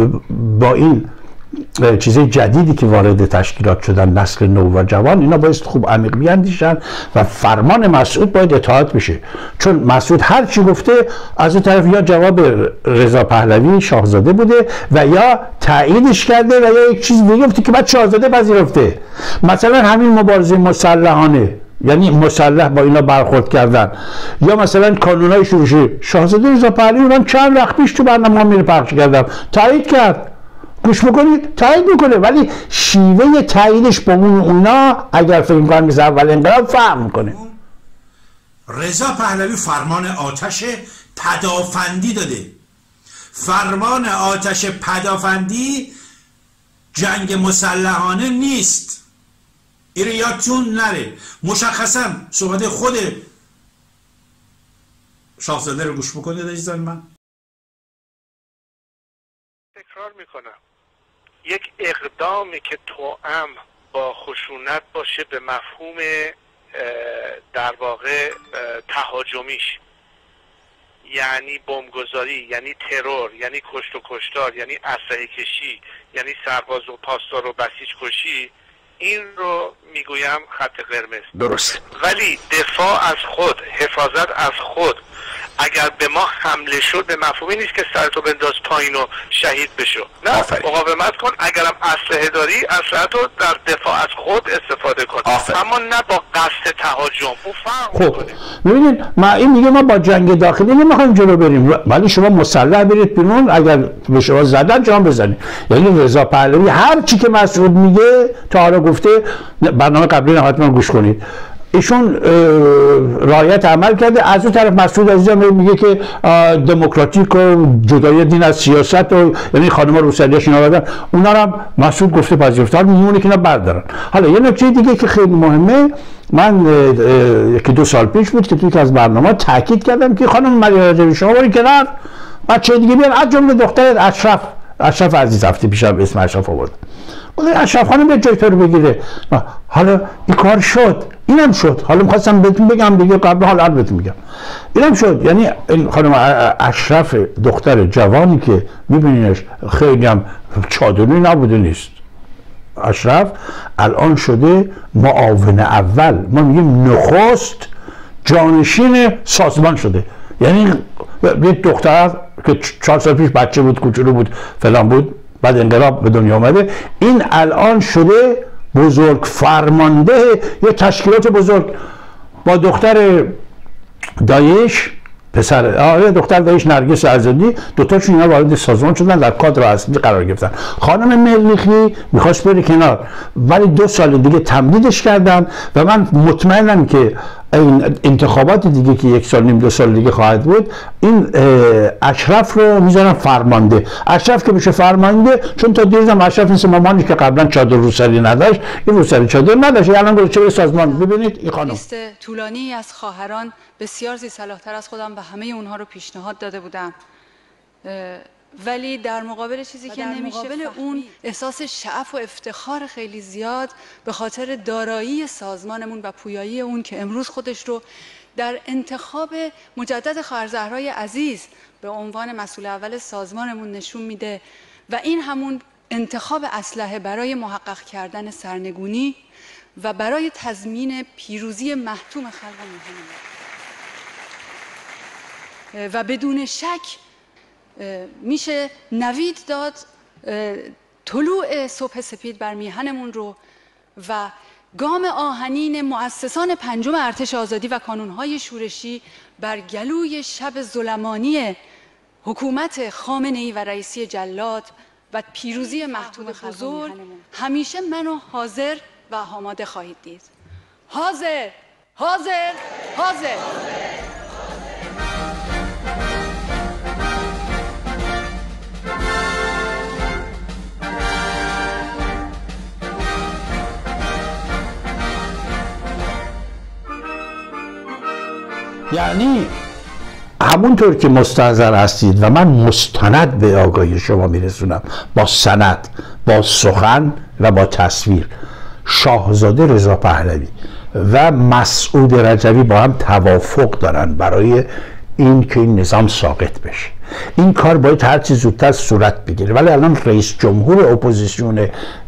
با این چیزای جدیدی که وارد تشکیلات شدن، نسل نو و جوان، اینا باید خوب عمیق بیاندیشن و فرمان مسعود باید اطاعت بشه، چون مسعود هر چی گفته از اون طرف یا جواب رضا پهلوی شاهزاده بوده و یا تاییدش کرده و یا یک چیز دیگه گفته که بعد شاهزاده پذیرفته. مثلا همین مبارزه مسلحانه، یعنی مسلح با اینا برخورد کردن، یا مثلا کانونای شروشی، شاهزاده رضا پهلوی من چند وقت پیش تو برنامه میره پخش کردم، تایید کرد، گوش بکنید، تایید میکنه، ولی شیوه تاییدش با اون اونا اگر فکر میکنم مثل اول انقلاب فهم میکنه. رضا پهلوی فرمان آتش پدافندی داده. فرمان آتش پدافندی جنگ مسلحانه نیست، این رو یادتون نره. مشخصا صحبت خود شاهزاده رو گوش بکنید عزیزان. من تکرار میکنم، یک اقدامی که توأم با خشونت باشه به مفهوم در واقع تهاجمیش، یعنی بمبگذاری، یعنی ترور، یعنی کشت و کشتار، یعنی اسلحه کشی، یعنی سرباز و پاسدار و بسیج کشی، این رو میگویم خط قرمز. درست. ولی دفاع از خود، حفاظت از خود، اگر به ما حمله شد به مفهومی نیست که سرتو بنداز پایین و شهید بشو، نه، مقاومت کن، اگرم اسلحه داری اسلحه‌تو در دفاع از خود استفاده کن، آفر. اما نه با قصد تهاجم. اون فرق خب ببینید، ما این میگه ما با جنگ داخلی نمیخوایم جلو بریم، ولی شما مسلح برید بیرون، اگر به شما زدن جان بزنید. یعنی رضا پهلوی هر چی که مسعود میگه تا حالا گفته، برنامه قبلی رو حتما گوش کنید، ایشون رعایت عمل کرده. از اون طرف مسعود عزیزم میگه که دموکراتیک و جدای دین از سیاست، و یعنی خانم‌ها روسریاش اینا بدن، اونا رو هم مسعود گفته پذیرفته، حالا میمونه که اینا بردارن. حالا یه نکته دیگه که خیلی مهمه، من یکی دو سال پیش بود که توی که از برنامه تاکید کردم که خانم مریم رجوی شما برید کنار، بچه دیگه بیان، از جمله دختر اشرف اشرف عزیز هفته پیشم اسم اشرف آورد، گفتم اشرف خانم به جای تو رو بگیره. حالا این کار شد، اینم شد. حالا می‌خواستم بهتون بگم دیگه، قبل حالا بهتون میگم، اینم شد. یعنی این خانم اشرف دختر جوانی که می‌بینینش خیلی هم چادری نبوده نیست، اشرف الان شده معاون اول، ما میگیم نخست جانشین سازمان شده. یعنی یه دختر که چهار سال پیش بچه بود، کوچولو بود، فلان بود، بعد انقلاب به دنیا آمده، این الان شده بزرگ فرمانده یه تشکیلات بزرگ. با دختر داعش پسر آره دختر دایش نرگس آزادی، دو تاشون اینا وارد سازمان شدن، در کادر اصلی قرار گرفتن. خانم مریخی میخواست بره کنار ولی دو سال دیگه تمدیدش کردن و من مطمئنم که این انتخابات دیگه که یک سال نیم دو سال دیگه خواهد بود، این اشرف رو میذارن فرمانده. اشرف که میشه فرمانده، چون تا دیروز هم اشرف مثل مامانی که قبلا چادر روسری نداشت، این روسری چادر نداشت، الان گذاشته به سازمان. ببینید این خانم لیست طولانی از خواهران بسیار زی صلاح‌تر از خودم و همه اونها رو پیشنهاد داده بودم، ولی در مقابل چیزی که نمیشه اون احساس شعف و افتخار خیلی زیاد به خاطر دارایی سازمانمون و پویایی اون که امروز خودش رو در انتخاب مجدد خواهر زهرای عزیز به عنوان مسئول اول سازمانمون نشون میده و این همون انتخاب اسلحه برای محقق کردن سرنگونی و برای تضمین پیروزی محتوم خلق میهنمون. و بدون شک میشه نوید داد طلوع صبح سپید بر میهنمون رو و گام آهنین مؤسسان پنجم ارتش آزادی و کانونهای شورشی بر گلوی شب ظلمانی حکومت خامنه‌ای و رئیسی جلاد و پیروزی محتوم بزرگ همیشه منو حاضر و آماده خواهید دید. حاضر حاضر حاضر یعنی همونطور که مستحضر هستید و من مستند به آگاهی شما میرسونم با سند، با سخن و با تصویر، شاهزاده رضا پهلوی و مسعود رجبی با هم توافق دارن برای این که این نظام ساقط بشه. این کار باید هر چی زودتر صورت بگیره. ولی الان رئیس جمهور اپوزیسیون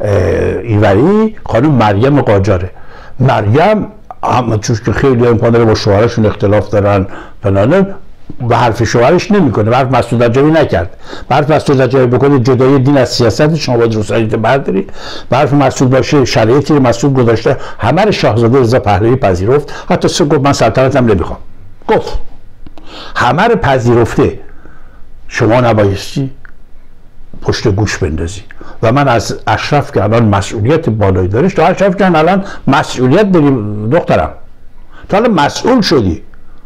ایوری خانم مریم قاجاره. مریم اما چون که خیلی امکان داره با شوهرشون اختلاف دارن فلانه، به حرف شوهرش نمیکنه، به حرف مسعود رجبی نکرد. به حرف مسعود رجبی بکنه جدای دین از سیاست، شما باید روسریت بردارید. به حرف مسعود باشه شرایطی مسعود گذاشته، همه رو شاهزاده رضا پهلوی پذیرفت. حتی سه گفت من سلطنتم نمیخوام، گفت همه رو پذیرفته. شما نبایستی پشت گوش بندازی. و من از اشرف که الان مسئولیت بالایی دارش، تو اشرف جان الان مسئولیت داری دخترم، تو الان مسئول شدی.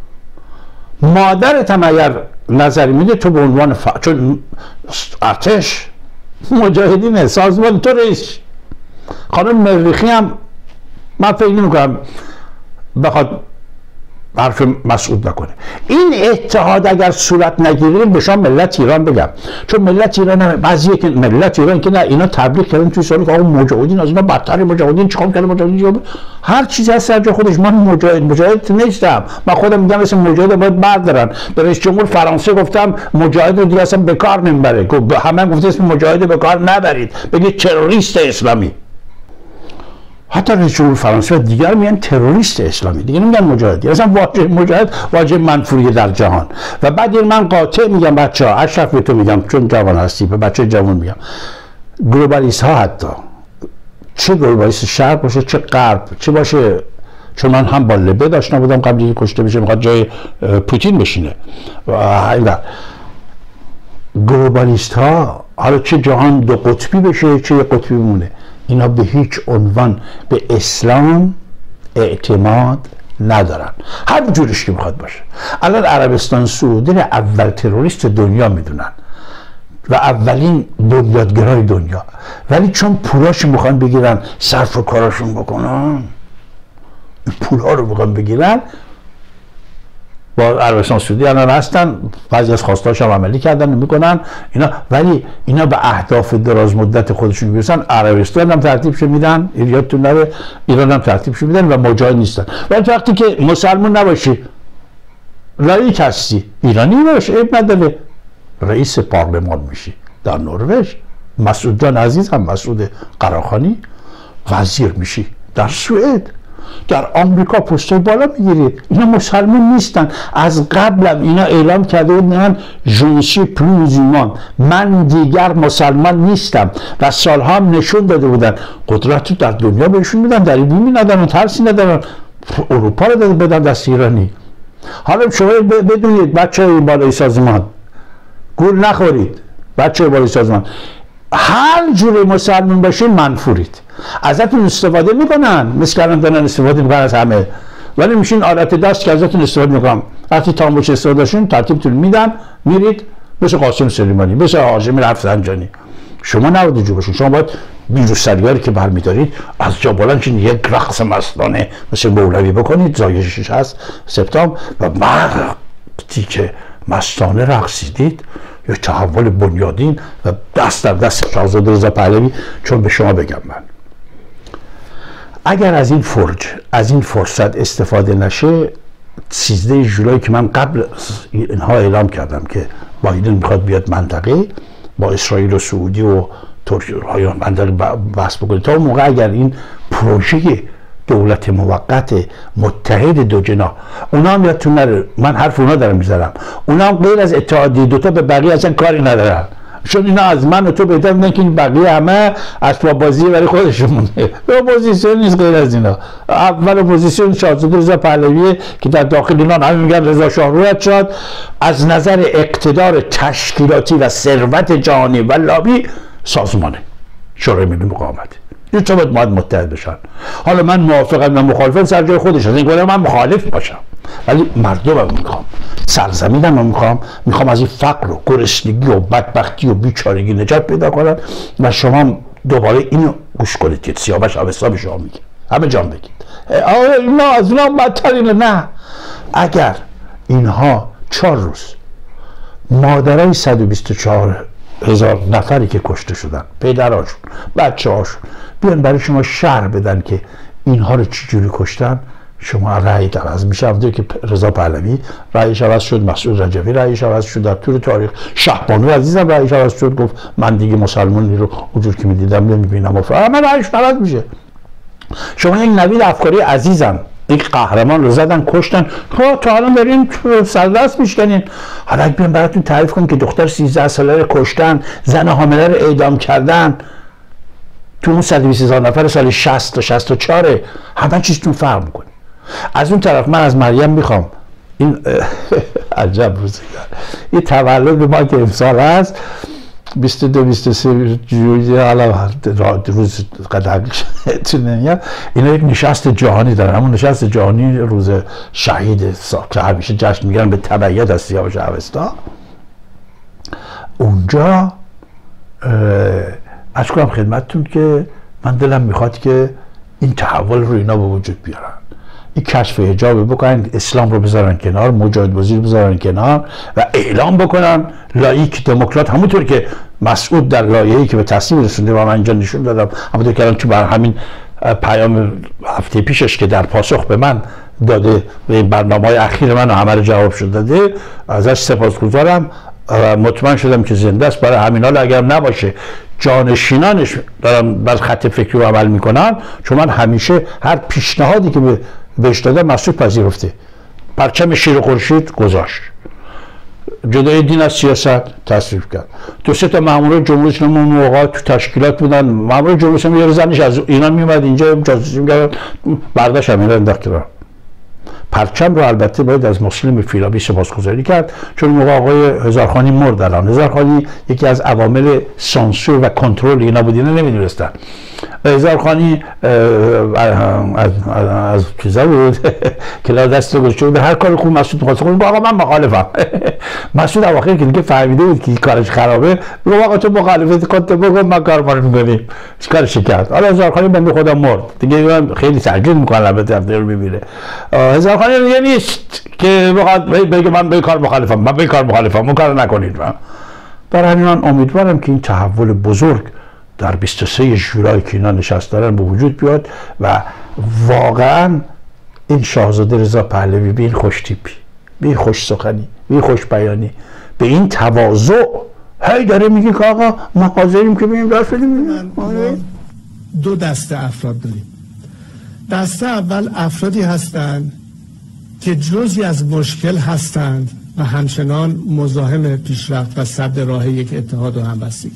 مادرت هم اگر نظری میده تو به عنوان ف... چون ارتش مجاهدین سازمان تو رئیس. خانم مریخی هم من فکر نمی‌کنم بخواد حرف مسعود نکنه. این اتحاد اگر صورت نگیره به شما ملت ایران بگم، چون ملت ایران هم بعضیه که ملت ایران که نه اینا تبلیغ کردن توی سالی که آقا مجاهدین از اینا بدتر، مجاهدین چیکار کردن، مجاهدین هر چیزی هست در جای خودش. من مجاهد مجاهد نیستم، من خودم میگم مثل مجاهد باید بردارن. به رئیس جمهور فرانسه گفتم مجاهد رو دیگه اصلا به کار نمیبره، همه گفته اسم مجاهد به کار نبرید، بگید تروریست اسلامی. حتی رئیس جمهور فرانسه و دیگر میگن تروریست اسلامی، دیگه نمیگن مجاهدی. اصلا واژه مجاهد واژه منفوریه در جهان. و بعد من قاطع میگم بچه‌ها، اشرف به تو میگم چون جوان هستی، به بچه جوان میگم، گلوبالیست ها حتی چه گلوبالیست شرق باشه چه غرب چه باشه، چون من هم با لبه داشتم بودم قبل اینکه کشته بشه میخواد جای پوتین بشینه و اینا. گلوبالیست ها حالا چه جهان دو قطبی بشه چه یک قطبی بمونه، اینا به هیچ عنوان به اسلام اعتماد ندارن، هر جورش که میخواد باشه. الان عربستان سعودی رو اول تروریست دنیا میدونن و اولین بنیادگرای دنیا، ولی چون پولاش میخوان بگیرن صرف و کاراشون بکنن، پولا رو میخوان بگیرن، با عربستان سعودی الان هستن، بعضی از خواستهاش هم عملی کردن میکنن اینا، ولی اینا به اهداف دراز مدت خودشون میرسن. عربستان هم ترتیبش میدن، یادتون نره ایران هم ترتیبش میدن و مجاهد نیستن. ولی وقتی که مسلمان نباشی، لایک هستی، ایرانی باش، عیب نداره، رئیس پارلمان میشی. در نروژ مسعود جان عزیز هم مسعود قراخانی وزیر میشی. در سوئد، در آمریکا پستای بالا میگیرید. اینا مسلمان نیستن. از قبلم اینا اعلام کرده بودن ژونشی پلوزیمان، من دیگر مسلمان نیستم، و سالها هم نشون داده بودن قدرت رو در دنیا بهشون میدن، در این ندارن، ترسی ندارن. اروپا رو داده بدن دست ایرانی. حالا شما بدونید بچه های بالای سازمان گول نخورید، بچه های بالای سازمان هر جور مسلمان باشین منفورید، ازتون استفاده میکنن، مثل الان دارن استفاده میکنن از همه، ولی میشین آلت دست که ازتون استفاده میکنم. وقتی تاموش استفاده شین ترتیبتون میدن، میرید مثل قاسم سلیمانی، مثل هاشمی رفسنجانی. شما نباید اینجور باشین، شما باید بیروسریاری که برمیدارید از جا بلند شین، یک رقص مستانه مثل مولوی بکنید، زایشش هست سپتامبر، و وقتی که مستانه رقصیدید یا تحول بنیادین و دست در دست شاهزاده رضا پهلوی. چون به شما بگم من اگر از این فرج از این فرصت استفاده نشه، سیزده ژولای که من قبل اینها اعلام کردم که بایدن میخواد بیاد منطقه با اسرائیل و سعودی و ترکیه های منطقه بحث بکنه، تا اون موقع اگر این پروژه دولت موقت متحد دو جناح، اونا هم یادتون نره، من حرف اونا دارم میذارم، اونا هم غیر از اتحادیه دوتا به بقیه اصلا کاری ندارن، چون اینا از من و تو بهتر میدن که این بقیه همه اسباب بازی برای خودشون. اپوزیسیون نیست غیر از اینا. اول اپوزیسیون شاهزاده رضا پهلویه که در داخل اینا همه میگن رضا شاه رد شد، از نظر اقتدار تشکیلاتی و ثروت جهانی و لابی سازمانه شورای ملی مقاومت. این چه باید متحد بشن. حالا من موافقم و مخالفم سر جای خودش هست، این من مخالف باشم، ولی مردمم میخوام، سرزمینم میخوام، میخوام از این فقر و گرسنگی و بدبختی و بیچارگی نجات پیدا کنن. و شما دوباره اینو گوش کنید که سیاوش اوستا به شما میگه، همه جان بگید آه اینا از اینا بدترینه. نه، اگر اینها چهار روز مادرای صد و بیست و چهار هزار نفری که کشته شدن، پدراشون، بچه هاشون، بیان برای شما شرح بدن که اینها رو چجوری کشتن، شما رأی عوض میشه. همونطور که رضا پهلوی رأیش عوض شد، مسعود رجبی رأیش عوض شد، در طول تاریخ شهبانو عزیزم رأیش عوض شد، گفت من دیگه مسلمانی رو اونجور که میدیدم نمیبینم و همه رأیش عوض میشه. شما یک نوید افکاری عزیزم، یک قهرمان رو زدن کشتن، خب تا الان دارین سردست میشکنین. حالا اگه بیان براتون تعریف کنیم که دختر سیزده ساله رو کشتن، زن حامله رو اعدام کردن، تو اون صد و بیست هزار نفر سال شصت تا شصت و چهار همه چیزتون فرق میکنه. از اون طرف من از مریم میخوام، این عجب روزگار، این تولد ما که امسال هست بیست و دو بیست و سه جویی، حالا روز قدرش تو نمیاد، اینا یک نشست جهانی دارن، همون نشست جهانی روز شهید که همیشه جشن میگیرن به تبعیت از سیاوش اوستا. اونجا عرض کنم خدمتتون که من دلم میخواد که این تحول رو اینا به وجود بیارن، این کشف حجاب بکنن، اسلام رو بذارن کنار، مجاهد بازی رو بذارن کنار و اعلام بکنن لایک دموکرات، همونطور که مسعود در لایحه‌ای که به تصویب رسونده و من اینجا نشون دادم، همونطور که الان تو بر همین پیام هفته پیشش که در پاسخ به من داده به برنامه‌های اخیر من همه رو جواب شد داده، ازش سپاسگزارم و مطمئن شدم که زنده است. برای همین حال اگر نباشه جانشینانش دارن بر خط فکری رو عمل میکنن، چون من همیشه هر پیشنهادی که به بهش دادم مسعود پذیرفته، پرچم شیر خورشید گذاشت، جدای دین از سیاست تصریف کرد، دو سه تا مامور جمهوری اسلامی اون موقع تو تشکیلات بودن، مامور جمهوری اسلامی یه زنش از ایران میومد اینجا جاسوسی می‌کرد، برداشت همین رو انداخت. پرچم رو البته باید از مسلم فیلابی سپاسگزاری کرد، چون موقع آقای هزارخانی مرد. الان هزارخانی یکی از عوامل سانسور و کنترل اینا بود، اینا نمیدونستن. هزارخانی از از چیزا بود که لا دست رو گذاشته بود هر کار خوب مسعود می‌خواست کنه. آقا من مخالفم. مسعود اواخر که دیگه فهمیده بود که کارش خرابه، گفت آقا تو مخالفت کن، تو بگو ما کار می‌کنیم. چیکارش کرد؟ حالا هزارخانی بنده خدا مرد. دیگه خیلی تعجب می‌کنه البته وقتی رو می‌بینه. هزارخانی دیگه نیست که بخواد بگه من به کار مخالفم، من به کار مخالفم، اون کارو نکنید. برای همین من امیدوارم که این تحول بزرگ در بیست و سه ژولای که اینا نشست دارن به وجود بیاد و واقعا این شاهزاده رضا پهلوی به این خوش تیپی، به این خوش سخنی، به این خوش بیانی، به این تواضع هی داره میگه که آقا ما حاضریم که بیم دست بدیم. دو دسته افراد داریم. دسته اول افرادی هستند که جزئی از مشکل هستند و همچنان مزاحم پیشرفت و سد راه یک اتحاد و همبستگی.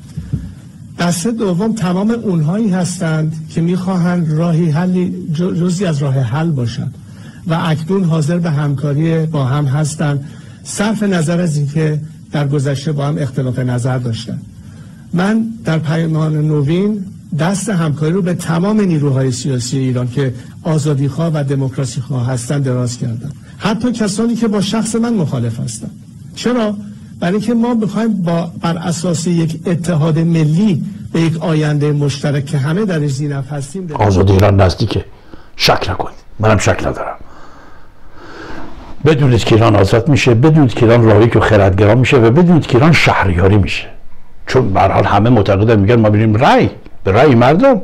دسته دوم تمام اونهایی هستند که میخواهند راهی حلی جزئی از راه حل باشند و اکنون حاضر به همکاری با هم هستند، صرف نظر از اینکه در گذشته با هم اختلاف نظر داشتن. من در پیمان نوین دست همکاری رو به تمام نیروهای سیاسی ایران که آزادیخواه و دموکراسیخواه هستند دراز کردم، حتی کسانی که با شخص من مخالف هستند. چرا؟ برای اینکه ما بخوایم با بر اساس یک اتحاد ملی به یک آینده مشترک که همه درش زینف هستیم. آزادی ایران نزدیکه، شک نکنید، منم شک ندارم. بدونید که ایران آزاد میشه، بدونید که ایران لایق و خردگرا میشه و بدونید که ایران شهریاری میشه. چون به هر حال همه معتقدن، میگن ما بریم رأی به رأی مردم.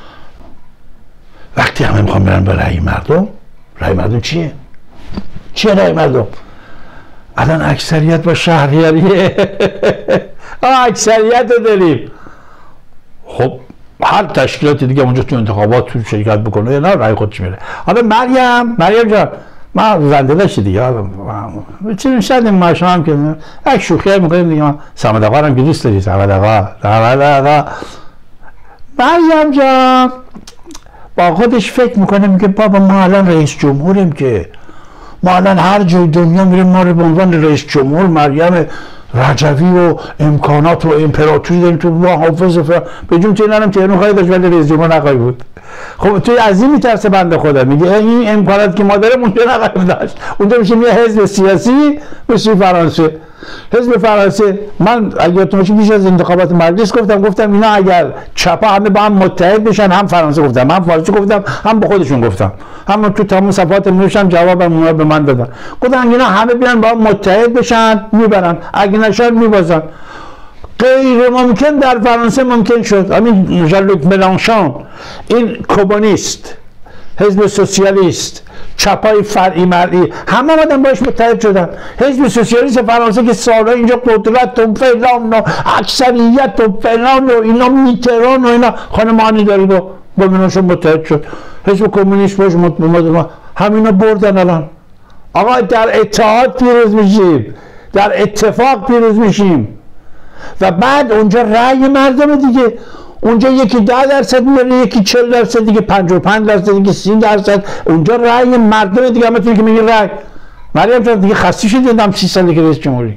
وقتی همه میخوان برن به رأی مردم، رأی مردم چیه؟ چیه رأی مردم؟ الان اکثریت با شهریاریه. اکثریت رو داریم. خب هر تشکیلات دیگه اونجا تو انتخابات تو شرکت بکنه یا نه، رأی خودش میره. حالا مریم مریم جان، ما زنده داشتی دیگه، چون شاید ما شما هم که یک شوخی میکنیم دیگه، سمد آقا هم که دوست داری، سمد آقا سمد آقا. مریم جان با خودش فکر میکنه، میگه بابا ما الان رئیس جمهوریم، که ما الان هر جای دنیا میریم ما رو به عنوان رئیس جمهور مریم رجوی و امکانات و امپراتوری داریم، تو با حافظ و به جون تو اینم تهران خواهی داشت ولی رئیس جمهور نخواهی بود. خب توی از این میترسه بنده خدا، میگه این امکانات که ما داریم اونجا نخواهیم داشت. اونجا میشه یه حزب سیاسی مثل فرانسه. حزب فرانسه، من اگه یادتون باشه پیش از انتخابات مجلس گفتم گفتم اینا اگر چپا همه با هم متحد بشن، هم فرانسه گفتم هم فارسی گفتم هم به خودشون گفتم، هم تو تمام صفحات نوشتم، جوابم اونا به من دادن، گفتم اینا همه بیان با هم متحد بشن میبرن، اگه نشن میبازن. غیر ممکن در فرانسه ممکن شد. همین ژان لوک ملانشون، این کمونیست، حزب سوسیالیست، چپای فرعی مرئی، همه آمدن باش متحد شدن. حزب سوسیالیست فرانسه که سالها اینجا قدرت و فلان و اکثریت و فلان و اینا، میتران و اینا، خانمانی دارید و با مناشون متحد شد. حزب کمونیست باش متحد، همینا بردن. الان آقا در اتحاد پیروز میشیم، در اتفاق پیروز میشیم. و بعد اونجا رأی مردم دیگه، اونجا یکی ده درصد میاره، یکی چهل درصد، دیگه پنجاه و پنج درصد، دیگه سی درصد، اونجا رأی مردم دیگه. همتون که میگی رأی مریم جان دیگه خسته شدید هم سی سال دیگه رئیس جمهوری.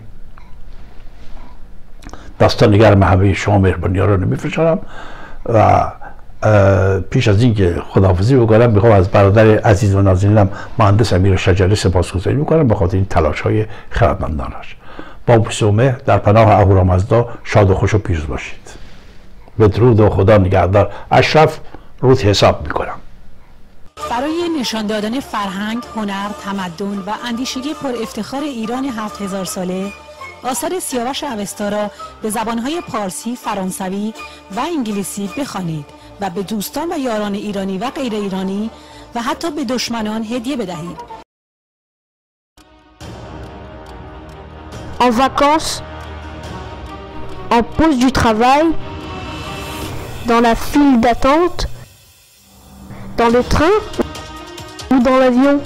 داستان نگر محبه شما مهربانی ها رو نمیفشارم و پیش از اینکه خداحافظی بکنم میخوام از برادر عزیز و نازنینم مهندس امیر شجری سپاسگزاری میکنم به خاطر این تلاش های خردمندانش. با بوسومه در پناه اهورامزدا شاد و خوش و پیروز باشید. بدرود و خدا نگهدار. اشرف روز حساب میکنم. برای نشان دادن فرهنگ، هنر، تمدن و اندیشگی پر افتخار ایران هفت هزار ساله، آثار سیاوش اوستا را به زبانهای پارسی، فرانسوی و انگلیسی بخوانید و به دوستان و یاران ایرانی و غیر ایرانی و حتی به دشمنان هدیه بدهید. En vacances, en pause du travail, dans la file d'attente, dans le train ou dans l'avion.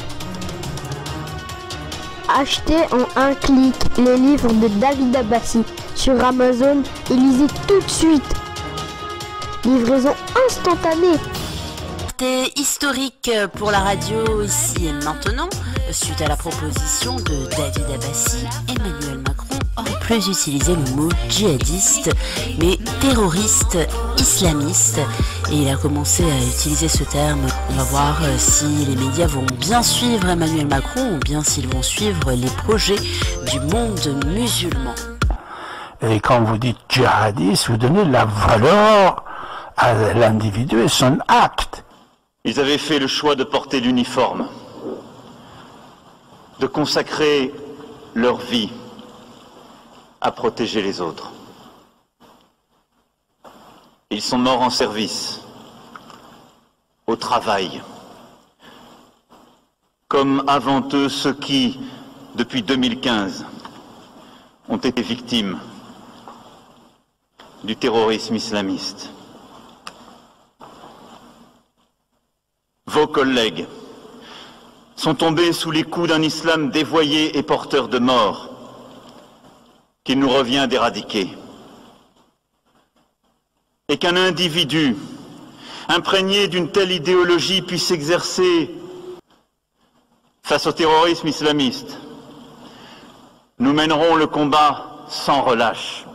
Achetez en un clic les livres de David Abbassi sur Amazon et lisez tout de suite. Livraison instantanée. C'était historique pour la radio ici et maintenant, suite à la proposition de David Abbassi. Emmanuel Macron aurait plus utilisé le mot djihadiste, mais terroriste, islamiste, et il a commencé à utiliser ce terme. On va voir si les médias vont bien suivre Emmanuel Macron ou bien s'ils vont suivre les projets du monde musulman. Et quand vous dites djihadiste, vous donnez la valeur à l'individu et son acte. Ils avaient fait le choix de porter l'uniforme, de consacrer leur vie à protéger les autres. Ils sont morts en service, au travail, comme avant eux ceux qui, depuis deux mille quinze, ont été victimes du terrorisme islamiste. Vos collègues sont tombés sous les coups d'un islam dévoyé et porteur de mort qu'il nous revient d'éradiquer. Et qu'un individu imprégné d'une telle idéologie puisse exercer Face au terrorisme islamiste, nous mènerons le combat sans relâche.